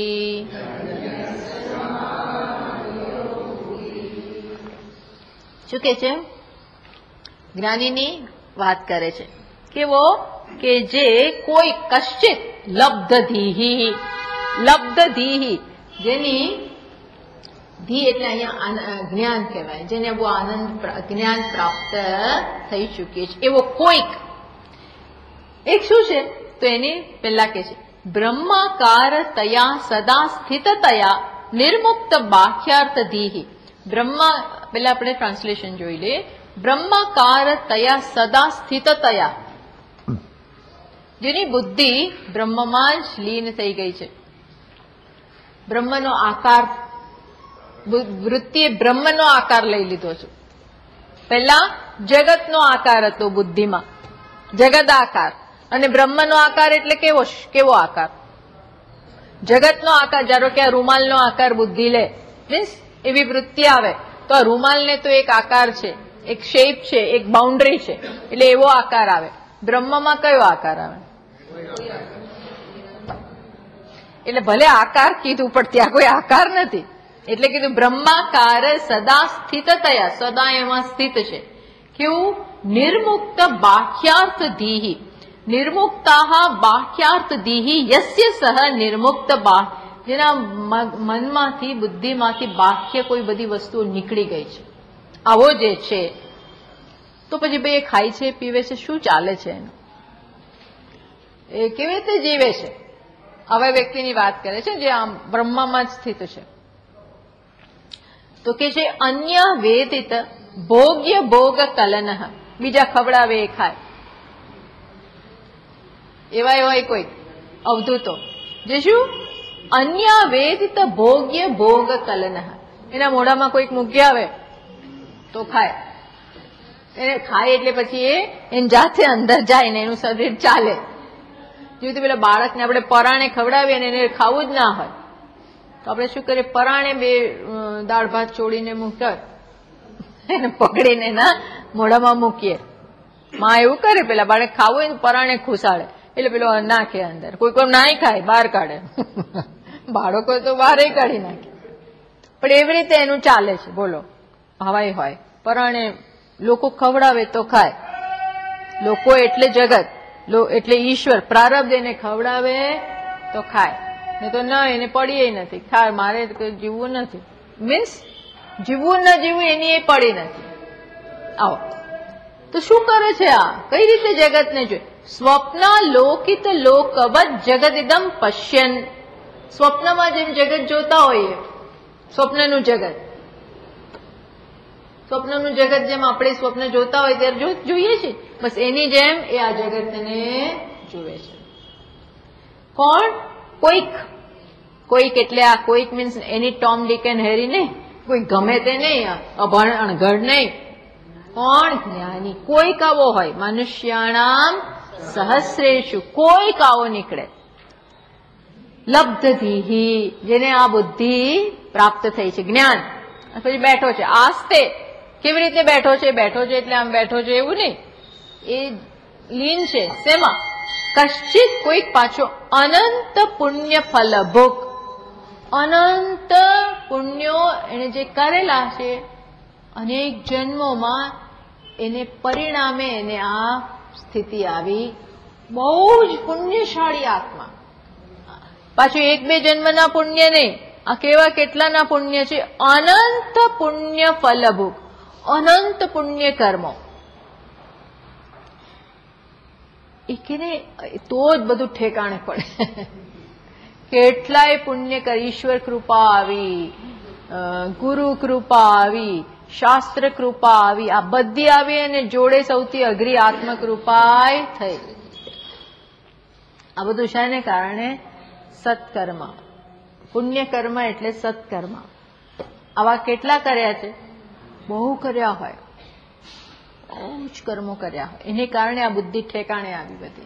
શું કે છે? જ્ઞાનીની વાત કરે છે. કેવો કે જે કોઈ કશ્ચિત લબ્ધધીઃ, લબ્ધધીઃ જેની ધી એટલે અહીંયા જ્ઞાન કહેવાય, જેને બહુ આનંદ જ્ઞાન પ્રાપ્ત થઈ ચૂકી છે એવો કોઈક એક શું છે તો એની પહેલા કે છે બ્રહ્માકાર તયા સદા સ્થિત તયા નિર્મુક્ત બાહ્યાર્થધીઃ. બ્રહ્મા પેલા આપણે ટ્રાન્સલેશન જોઈ લે. બ્રહ્માકાર તયા સદા સ્થિત તયા, જેની બુદ્ધિ બ્રહ્મમાં જ લીન થઈ ગઈ છે. બ્રહ્મનો આકાર, વૃત્તિએ બ્રહ્મનો આકાર લઈ લીધો છે. પહેલા જગતનો આકાર હતો બુદ્ધિમાં, જગત આકાર, અને બ્રહ્મનો આકાર એટલે કેવો કેવો આકાર? જગતનો આકાર. ધારો કે આ રૂમાલનો આકાર બુદ્ધિ લે, મીન્સ એવી વૃત્તિ આવે તો આ રૂમાલને તો એક આકાર છે, એક શેપ છે, એક બાઉન્ડ્રી છે, એટલે એવો આકાર આવે. બ્રહ્મમાં કયો આકાર આવે? એટલે ભલે આકાર કીધું પણ ત્યાં કોઈ આકાર નથી, એટલે કીધું બ્રહ્માકાર સદા સ્થિત તયા, સદા એમાં સ્થિત છે. કેવું? નિર્મુક્ત બાહ્યાર્થધીઃ. નિર્મુક્તા બાહ્યાર્થધીઃ યસ્ય સહ નિર્મુક્ત બાહ્ય, જેના મનમાંથી બુદ્ધિમાંથી બાહ્ય કોઈ બધી વસ્તુઓ નીકળી ગઈ છે, આવો જે છે. તો પછી ભાઈ એ ખાય છે, પીવે છે, શું ચાલે છે એનું? એ કેવી રીતે જીવે છે? હવે વ્યક્તિની વાત કરે છે જે આમ બ્રહ્મમાં જ સ્થિત છે. તો કે છે અન્ય વેદિત ભોગ્ય ભોગ કલન, બીજા ખવડાવે એ ખાય. એવા એવા કોઈ અવધૂતો જે શું અન્ય વેદિત ભોગ્ય ભોગ કલન, એના મોઢામાં કોઈક મૂકી આવે તો ખાય. એને ખાય એટલે પછી એ એની જાતે અંદર જાય ને એનું શરીર ચાલે. જેવી રીતે પેલા બાળકને આપણે પરાણે ખવડાવીએ ને એને ખાવું જ ના હોય તો આપણે શું કરીએ? પરાણે બે દાળ ભાત ચોળીને મૂકતા એને પકડીને એના મોઢામાં મૂકીએ. માં એવું કરે, પેલા બાળક ખાવું હોય પરાણે ખુશાડે એટલે પેલો નાખે અંદર. કોઈ કોઈ નાય ખાય, બહાર કાઢે. બાળકો તો બહાર કાઢી નાખે. પણ એવી રીતે એનું ચાલે છે. બોલો, હવાઈ હોય પરાણે લોકો ખવડાવે તો ખાય. લોકો એટલે જગત, એટલે ઈશ્વર, પ્રારબ્ધ એને ખવડાવે તો ખાય. ને તો ના, એને પડીએ નથી. ખા મારે જીવવું નથી, મીન્સ જીવવું ન જીવવું એની એ પડી નથી. આવો તો શું કરે છે આ? કઈ રીતે જગતને જોઈ? સ્વપ્ન લોકિત લોકવત જગદિદમ પશ્યન. સ્વપ્નમાં જેમ જગત જોતા હોઈએ, સ્વપ્નનું જગત, સ્વપ્નનું જગત જેમ આપણે સ્વપ્ન જોતા હોય ત્યારે જોઈએ છીએ, બસ એની જેમ એ આ જગતને જુએ છે. કોણ? કોઈક. કોઈક એટલે આ કોઈક means any Tom Dick and Harry નહીં, કોઈ ગમે તે નહીં, અભણ અણઘડ નહીં. કોણ? જ્ઞાની. કોઈક આવો હોય. મનુષ્યાણામ સહસ્રેષુ, કોઈક આવો નીકળે. લબ્ધધીહી, જેને આ બુદ્ધિ પ્રાપ્ત થઈ છે, જ્ઞાન. પછી બેઠો છે આસ્તે. કેવી રીતે બેઠો છે? બેઠો છે એટલે આમ બેઠો છે એવું નહીં, એ લીન છે. શેમાં? કશ્ચિત, કોઈક પાછો અનંત પુણ્ય ફલ ભોગ. અનંત પુણ્યો એને જે કરેલા છે અનેક જન્મોમાં, એને પરિણામે એને આ સ્થિતિ આવી. બહુ જ પુણ્યશાળી આત્મા. પાછું એક બે જન્મના પુણ્ય નહીં, આ કેવા કેટલાના પુણ્ય છે? અનંત પુણ્ય ફલભોગ, અનંત પુણ્ય કર્મો. એ કે ને તો જ બધું ઠેકાણે પડે. કેટલાય પુણ્ય કર, ઈશ્વર કૃપા આવી, ગુરુ કૃપા આવી, શાસ્ત્ર કૃપા આવી, આ બધી આવી અને જોડે સૌથી અઘરી આત્મકૃપા થઈ. આ બધું શાને કારણે? સત્કર્મ. પુણ્ય કર્મ એટલે સત્કર્મ. આવા કેટલા કર્યા છે? બહુ કર્યા હોય, બહુ જ કર્મો કર્યા હોય. એને કારણે આ બુદ્ધિ ઠેકાણે આવી બધી,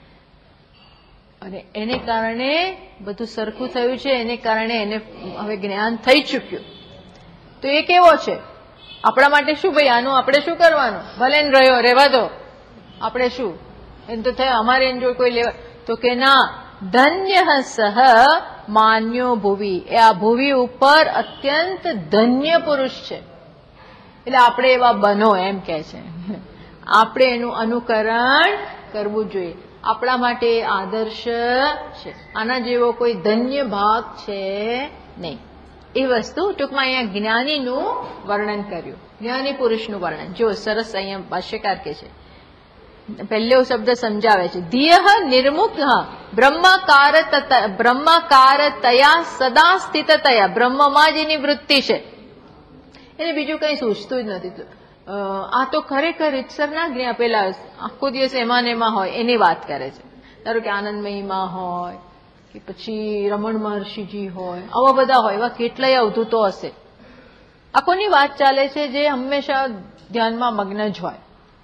અને એને કારણે બધું સરખું થયું છે. એને કારણે એને હવે જ્ઞાન થઈ ચૂક્યું. તો એ કેવો છે આપણા માટે? શું ભાઈ, આનું આપણે શું કરવાનું? ભલે ને રહ્યો રહેવા દો, આપણે શું એમ તો થાય, અમારે એને જો કોઈ લેવા. તો કે ના, ધન્ય સહ માન્યો ભુવી. એ આ ભુવી ઉપર અત્યંત ધન્ય પુરુષ છે. એટલે આપણે એવા બનો એમ કે છે. આપણે એનું અનુકરણ કરવું જોઈએ. આપણા માટે આદર્શ છે. આના જેવો કોઈ ધન્ય ભાગ છે નહીં. એ વસ્તુ ટૂંકમાં અહીંયા જ્ઞાનીનું વર્ણન કર્યું, જ્ઞાની પુરુષનું વર્ણન. જો સરસ અહીંયા ભાષ્યકાર કે છે, પહેલો શબ્દ સમજાવે છે. ધિયઃ નિર્મુક્ત બ્રહ્માકાર બ્રહ્માકાર તયા સદા સ્થિતતયા. બ્રહ્મમાં જ એની વૃત્તિ છે, એને બીજું કઈ સૂચતું જ નથી. આ તો ખરેખર રીતસરના જ્ઞાન પેલા આખો દિવસ એમાં ને એમાં હોય એની વાત કરે છે. ધારો કે આનંદમયીમાં હોય કે પછી રમણ મહર્ષિજી હોય, આવા બધા હોય, એવા કેટલાય અવધૂતો હશે. આખોની વાત ચાલે છે જે હંમેશા ધ્યાનમાં મગ્ન જ હોય.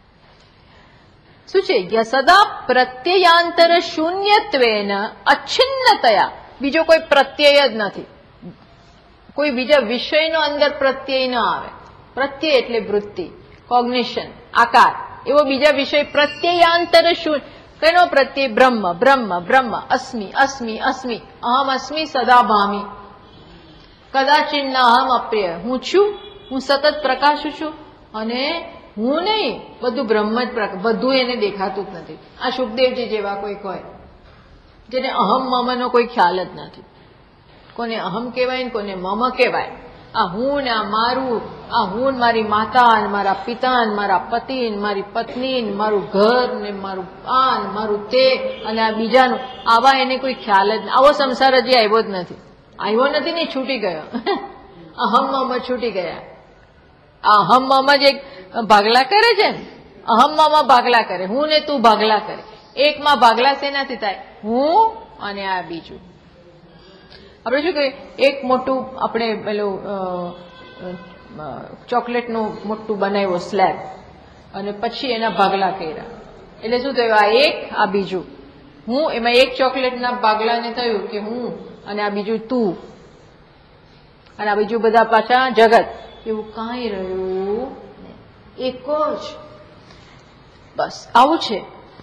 શું છે? સદા પ્રત્યયાંતર શૂન્યત્વેન અચ્છિન્નતયા. બીજો કોઈ પ્રત્યય જ નથી, કોઈ બીજા વિષયનો અંદર પ્રત્યય ન આવે. પ્રત્યય એટલે વૃત્તિ, કોગ્નિશન, આકાર. એવો બીજા વિષય પ્રત્યયાંતર શૂન્ય. કેનો પ્રત્યય? બ્રહ્મ બ્રહ્મ બ્રહ્મ. અસ્મિ અસ્મિ અસ્મિ. અહમ અસ્મિ સદા ભામી. કદાચિન અહમ અપ્રિય. હું છું, હું સતત પ્રકાશું છું, અને હું નહીં, બધું બ્રહ્મ જ પ્રકાશ, બધું એને દેખાતું જ નથી. આ સુખદેવજી જેવા કોઈક હોય જેને અહમ મમનો કોઈ ખ્યાલ જ નથી. કોને અહમ કહેવાય ને કોને મમ કહેવાય. આ હું ને આ મારું, આ હું ને મારી માતા ને મારા પિતા ને મારા પતિ ને મારી પત્ની ને મારું ઘર ને મારું આ ને મારું તે, અને આ બીજાનું, આવા એને કોઈ ખ્યાલ જ. આવો સંસાર હજી આવ્યો જ નથી. આવ્યો નથી ને છૂટી ગયો. અહમ મમ છૂટી ગયા. આ અહમ મમ જ એક ભાગલા કરે છે ને, અહમ મમ ભાગલા કરે, હું ને તું ભાગલા કરે. એકમાં ભાગલા શેનાથી થાય? હું અને આ બીજું. આપણે શું કહીએ, એક મોટું આપણે પેલું ચોકલેટનું મોટું બનાવ્યું સ્લેબ, અને પછી એના ભાગલા કર્યા. એટલે શું થયું? આ એક, આ બીજું. હું, એમાં એક ચોકલેટના ભાગલાને થયું કે હું, અને આ બીજું તું, અને આ બીજું બધા પાછા જગત. એવું કાંઈ રહ્યું એક જ. બસ આવું છે.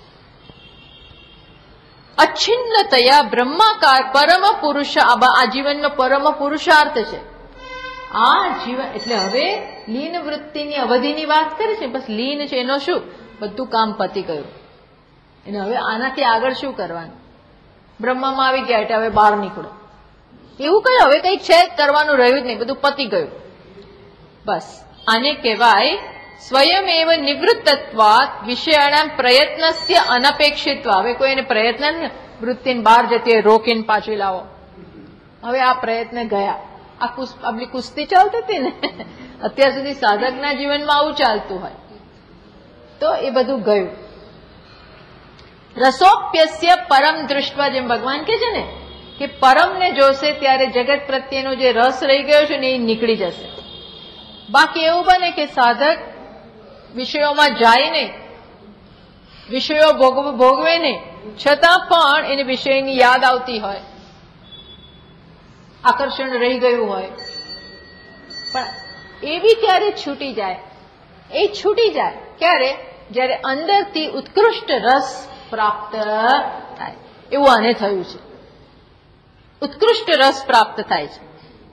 અચ્છિન્નતયા બ્રહ્માકાર પરમ પુરુષ. આ જીવનનો પરમ પુરુષાર્થ છે આ જીવન. એટલે હવે લીન વૃત્તિની અવધિની વાત કરે છે. બસ લીન છે એનો શું? બધું કામ પતી ગયું. એને હવે આનાથી આગળ શું કરવાનું? બ્રહ્મામાં આવી ગયા એટલે હવે બહાર નીકળો, એવું કઈ હવે કઈ છે કરવાનું રહ્યું જ નહીં, બધું પતી ગયું. બસ આને કહેવાય સ્વયં એવ નિવૃત્તત્વાત વિષયાણામ પ્રયત્નસ્ય અનપેક્ષિત્વ. હવે કોઈ એને પ્રયત્ન વૃત્તિને બહાર જતી હોય રોકીને પાછી લાવો, હવે આ પ્રયત્ન ગયા. આ આપણી કુસ્તી ચાલતી હતી ને, અત્યાર સુધી સાધકના જીવનમાં આવું ચાલતું હોય તો એ બધું ગયું. રસોપ્યસ્ય પરમ દૃષ્ટવા, જેમ ભગવાન કે છે ને કે પરમને જોશે ત્યારે જગત પ્રત્યેનો જે રસ રહી ગયો છે ને એ નીકળી જશે. બાકી એવું બને કે સાધક વિષયોમાં જાય નહીં, વિષયો ભોગવે નહીં, છતાં પણ એને વિષયની યાદ આવતી હોય, આકર્ષણ રહી ગયું હોય, પણ એ બી ક્યારે છૂટી જાય? એ છૂટી જાય ક્યારે? જ્યારે અંદરથી ઉત્કૃષ્ટ રસ પ્રાપ્ત થાય. એવું આને થયું છે, ઉત્કૃષ્ટ રસ પ્રાપ્ત થાય છે.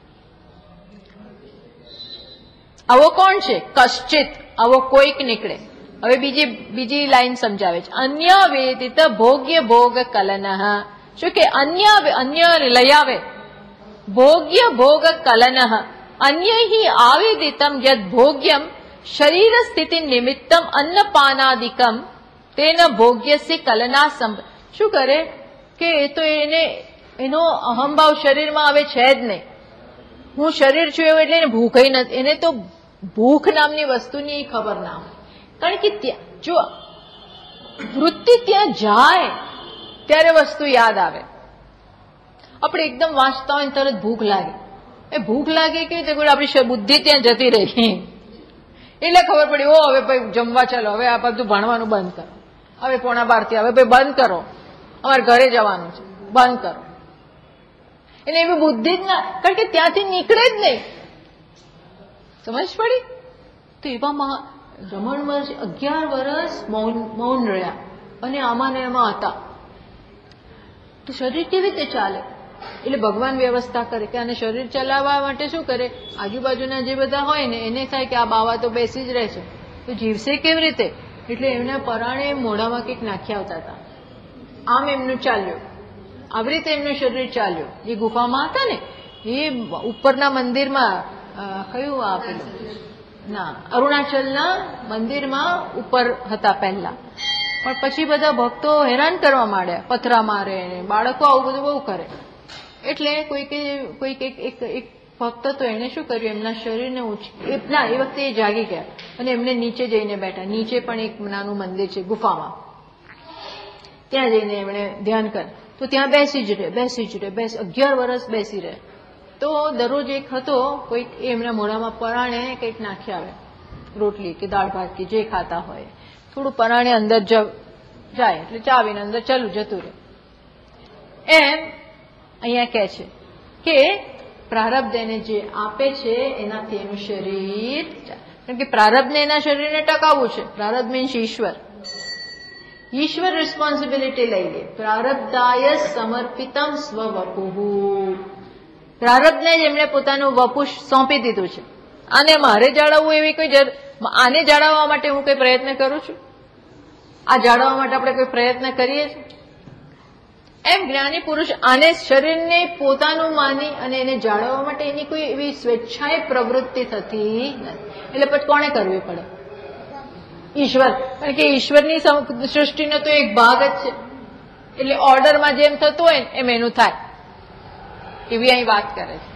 આવો કોણ છે? કશ્ચિત, આવો કોઈક નીકળે. હવે બીજી બીજી લાઈન સમજાવે છે. અન્ય વેદિત ભોગ્ય ભોગ કલન. શું કે અન્ય અન્ય લઈ આવે ભોગ્ય ભોગ કલન. અન્ય હિ આવેદિતમ યદ ભોગ્યમ શરીર સ્થિતિ નિમિત્તમ અન્નપાનાદિકમ તેન ભોગ્યસ્ય કલના સંભ. શું કરે કે એ તો એને એનો અહંભાવ શરીરમાં હવે છે જ નહીં. હું શરીર છું એવું એટલે એને ભૂખ નથી, એને તો ભૂખ નામની વસ્તુની ખબર ના હોય. કારણ કે ત્યાં જો વૃત્તિ ત્યાં જાય ત્યારે વસ્તુ યાદ આવે. આપણે એકદમ વાંચતા હોય તરત ભૂખ લાગે, એ ભૂખ લાગે કે આપણી બુદ્ધિ ત્યાં જતી રહી એટલે ખબર પડી ઓ હવે ભાઈ જમવા ચાલો, હવે આ બધું ભણવાનું બંધ કરો, હવે પોણા બાર થી હવે ભાઈ બંધ કરો, અમારે ઘરે જવાનું છે, બંધ કરો. એટલે એવી બુદ્ધિ જ ના, કારણ કે ત્યાંથી નીકળે જ નહીં. સમજ પડી? તો એવામાં રમણ મહર્ષિ અગિયાર વર્ષ મૌન મૌન રહ્યા અને આમાં ને એમાં હતા. તો શરીર કેવી રીતે ચાલે? એટલે ભગવાન વ્યવસ્થા કરે કે આને શરીર ચલાવવા માટે શું કરે, આજુબાજુના જે બધા હોય ને એને થાય કે આ બાવા તો બેસી જ રહે છે, તો જીવશે કેવી રીતે? એટલે એમના પરાણે મોઢામાં કંઈક નાખી આવતા હતા. આમ એમનું ચાલ્યું, આવી રીતે એમનું શરીર ચાલ્યું. જે ગુફામાં હતા ને એ ઉપરના મંદિરમાં, કયું આપેલું ના અરુણાચલના મંદિરમાં ઉપર હતા પહેલા, પણ પછી બધા ભક્તો હેરાન કરવા માંડ્યા, પથરા મારે, બાળકો આવું બધું બહુ કરે. એટલે કોઈક કોઈક એક એક ભક્ત તો એને શું કર્યું, એમના શરીરને ના એ વખતે એ જાગી ગયા અને એમને નીચે જઈને બેઠા. નીચે પણ એક નાનું મંદિર છે ગુફામાં, ત્યાં જઈને એમણે ધ્યાન કર. તો ત્યાં બેસી જ રહે બેસી જ રહે બેસી અગિયાર વર્ષ બેસી રહે. તો દરરોજ એક હતો કોઈક એમના મોઢામાં પરાણે કંઈક નાખી આવે, રોટલી કે દાળ ભાત કે જે ખાતા હોય, થોડું પરાણે અંદર જાય એટલે ચાવીને અંદર ચાલુ જતું રહે. એમ અહીંયા કહે છે કે પ્રારબ્ધ એને જે આપે છે એનાથી એનું શરીર, કારણ કે પ્રારબ્ધને એના શરીરને ટકાવવું છે. પ્રારબ્ધ મીન્સ ઈશ્વર. ઈશ્વર રિસ્પોન્સિબિલિટી લઈ લે. પ્રારબ્ધાય સમર્પિતમ સ્વવપુઃ. પ્રારબ્ધને જ એમણે પોતાનું વપુ સોંપી દીધું છે. આને મારે જાળવવું એવી કોઈ જરૂર, આને જાળવવા માટે હું કોઈ પ્રયત્ન કરું છું? આ જાળવવા માટે આપણે કોઈ પ્રયત્ન કરીએ છીએ? એમ જ્ઞાની પુરુષ આને શરીરને પોતાનું માની અને એને જાળવવા માટે એની કોઈ એવી સ્વેચ્છાએ પ્રવૃત્તિ થતી નથી. એટલે પછી કોણે કરવી પડે? ઈશ્વર. કારણ કે ઈશ્વરની સૃષ્ટિનો તો એક ભાગ જ છે. એટલે ઓર્ડરમાં જેમ થતું હોય એમ એનું થાય, એવી અહીં વાત કરે છે.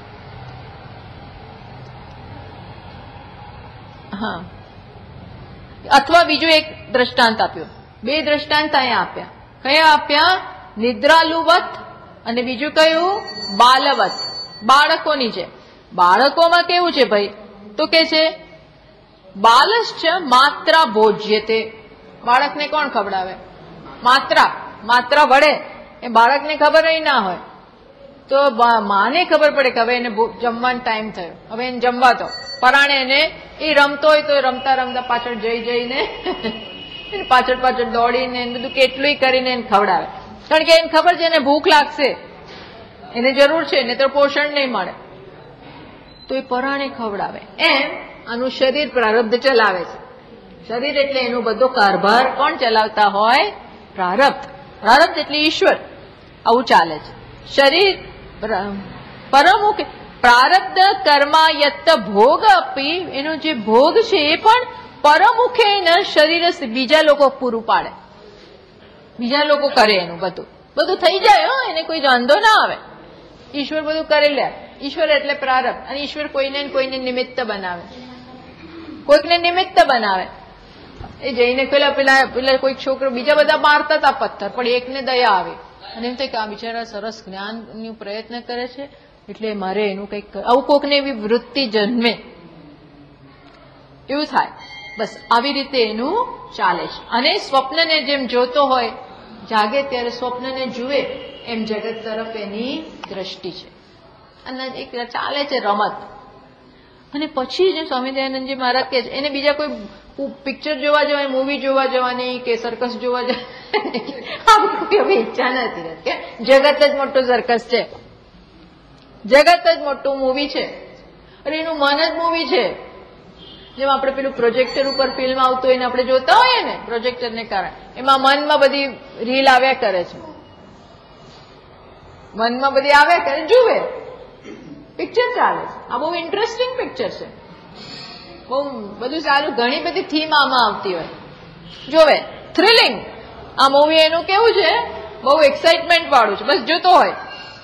હા, અથવા બીજું એક દ્રષ્ટાંત આપ્યું. બે દ્રષ્ટાંત અહીંયા આપ્યા. કયા આપ્યા? નિદ્રાલુવત અને બીજું કયું? બાલવત. બાળકોની છે. બાળકોમાં કેવું છે ભાઈ? તો કે છે બાલશ્ચ માત્રા ભોજ્યતે. બાળકને કોણ ખવડાવે? માત્રા. માત્રા વડે. એ બાળકને ખબર ના હોય તો માને ખબર પડે કે હવે એને જમવાનો ટાઈમ થયો, હવે એને જમવા દો. પરાણે એને એ રમતો હોય તો રમતા રમતા પાછળ જઈ જઈને પાછળ પાછળ દોડીને બધું કેટલું કરીને એને ખવડાવે. કારણ કે એને ખબર છે એને ભૂખ લાગશે, એને જરૂર છે, ને તો પોષણ નહીં મળે, તો એ પરાણે ખવડાવે. એમ આનું શરીર પ્રારબ્ધ ચલાવે છે. શરીર એટલે એનો બધો કારભાર કોણ ચલાવતા હોય? પ્રારબ્ધ. પ્રારબ્ધ એટલે ઈશ્વર. આવું ચાલે છે. શરીર પરમુખ પ્રારબ્ધ કર્મા યત્ત ભોગ આપી, એનો જે ભોગ છે એ પણ પરમુખે એના શરીર બીજા લોકો પૂરું પાડે, બીજા લોકો કરે, એનું બધું બધું થઈ જાય. હો, એને કોઈ વાંધો ના આવે, ઈશ્વર બધું કરી લે. ઈશ્વર એટલે પ્રારબ્ધ, અને ઈશ્વર કોઈને કોઈને નિમિત્ત બનાવે, કોઈકને નિમિત્ત બનાવે. એ જઈને પેલા પેલા પેલા કોઈ છોકરો બીજા બધા મારતા હતા પથ્થર, પણ એકને દયા આવે અને એમ થાય કે આ બિચારા સરસ જ્ઞાનનો પ્રયત્ન કરે છે એટલે મારે એનું કંઈક, આવું કોકને એવી વૃત્તિ જન્મે, એવું થાય. બસ આવી રીતે એનું ચાલે છે. અને સ્વપ્નને જેમ જોતો હોય, જાગે ત્યારે સ્વપ્નને જુએ, એમ જગત તરફ એની દ્રષ્ટિ છે. અને એક ચાલે છે રમત. અને પછી જે સ્વામી દયાનંદજી મહારાજ કહે છે, એને બીજા કોઈ પિક્ચર જોવા જવાની, મૂવી જોવા જવાની કે સર્કસ જોવા જવાની ઈચ્છા નથી રહેતી. જગત જ મોટું સર્કસ છે, જગત જ મોટું મૂવી છે, અને એનું મન જ મૂવી છે. જેમ આપણે પેલું પ્રોજેક્ટર ઉપર ફિલ્મ આવતું હોય ને આપણે જોતા હોઈએ ને, પ્રોજેક્ટરને કારણે એમાં મનમાં બધી રીલ આવ્યા કરે છે, મનમાં બધી આવ્યા કરે, જુએ, પિક્ચર ચાલે છે. આ બહુ ઇન્ટરેસ્ટિંગ પિક્ચર છે, બહુ બધું સારું, ઘણી બધી થીમ આમાં આવતી હોય, જોવે, થ્રિલિંગ. આ મૂવી એનું કેવું છે, બહુ એક્સાઇટમેન્ટ વાળું છે, બસ જોતો હોય.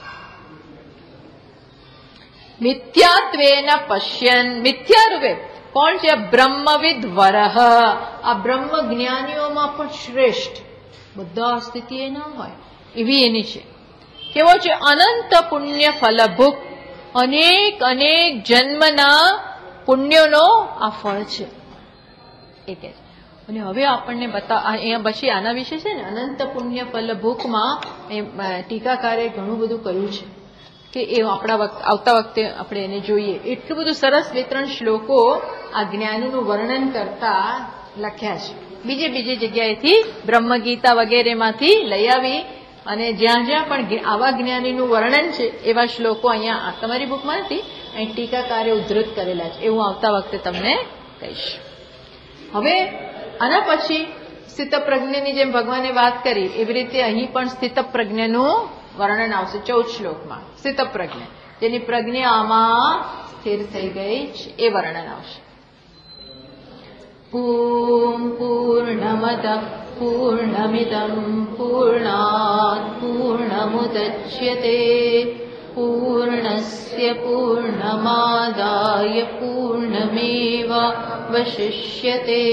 મિથ્યાત્વેન પશ્યન, મિથ્યારૂપે કોણ છે? બ્રહ્મવિદ વરહ. આ બ્રહ્મ જ્ઞાનીઓમાં પણ શ્રેષ્ઠ, બધા સ્થિતિ એ ના હોય એવી એની છે. કેવો છે? અનંત પુણ્ય ફલભુક, અનેક અનેક જન્મના પુણ્યોનો આ ફળ છે એ કે છે. અને હવે આપણને બતા અહીંયા પછી આના વિશે છે ને, અનંત પુણ્ય ફલભુકમાં ટીકાકારે ઘણું બધું કહ્યું છે કે એ આપણા વખત આવતા વખતે આપણે એને જોઈએ. એટલું બધું સરસ બે ત્રણ શ્લોકો આ જ્ઞાનનું વર્ણન કરતા લખ્યા છે. બીજે બીજી જગ્યાએથી બ્રહ્મગીતા વગેરેમાંથી લઈ આવી અને જ્યાં જ્યાં પણ આવા જ્ઞાનીનું વર્ણન છે એવા શ્લોકો અહીંયા તમારી બુકમાં નથી, અહીં ટીકાકારે ઉદ્ધૃત કરેલા છે. એવું આવતા વખતે તમને કહીશ. હવે આના પછી સ્થિતપ્રજ્ઞની જેમ ભગવાને વાત કરી એવી રીતે અહીં પણ સ્થિતપ્રજ્ઞનું વર્ણન આવશે ચૌદ શ્લોકમાં. સ્થિતપ્રજ્ઞ, જેની પ્રજ્ઞા આમાં સ્થિર થઈ ગઈ છે, એ વર્ણન આવશે. પૂર્ણ પૂર્ણમદ પૂર્ણમિદં પૂર્ણાત પૂર્ણમુદચ્યતે પૂર્ણસ્ય પૂર્ણમાદાય પૂર્ણમેવાવશિષ્યતે.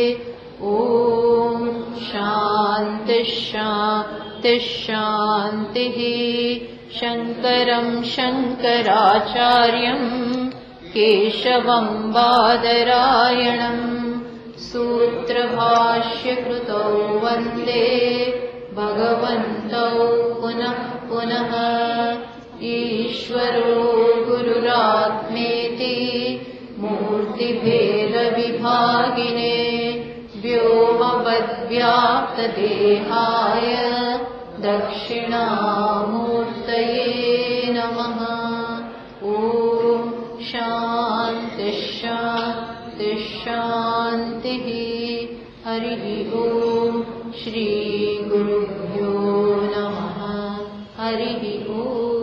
ઓમ શાંતિ શાંતિ શાંતિ. શંકરં શંકરાચાર્યં કેશવં બાદરાયણં સૂત્રભાષ્યકૃતૌ વંદે ભગવन्तૌ પુનઃ પુનઃ. ઈશ્વરો ગુરુરાત્મેતિ મૂર્તિભેદવિભાગિને વ્યોમવદ્વ્યાપ્તદેહાય દક્ષિણામૂર્તયે નમઃ. ઓમ શાંતિ શાંતિ શાંતિ. હરિ ઓમ. શ્રી ગુરુભ્યો નમઃ. હરિ ઓમ.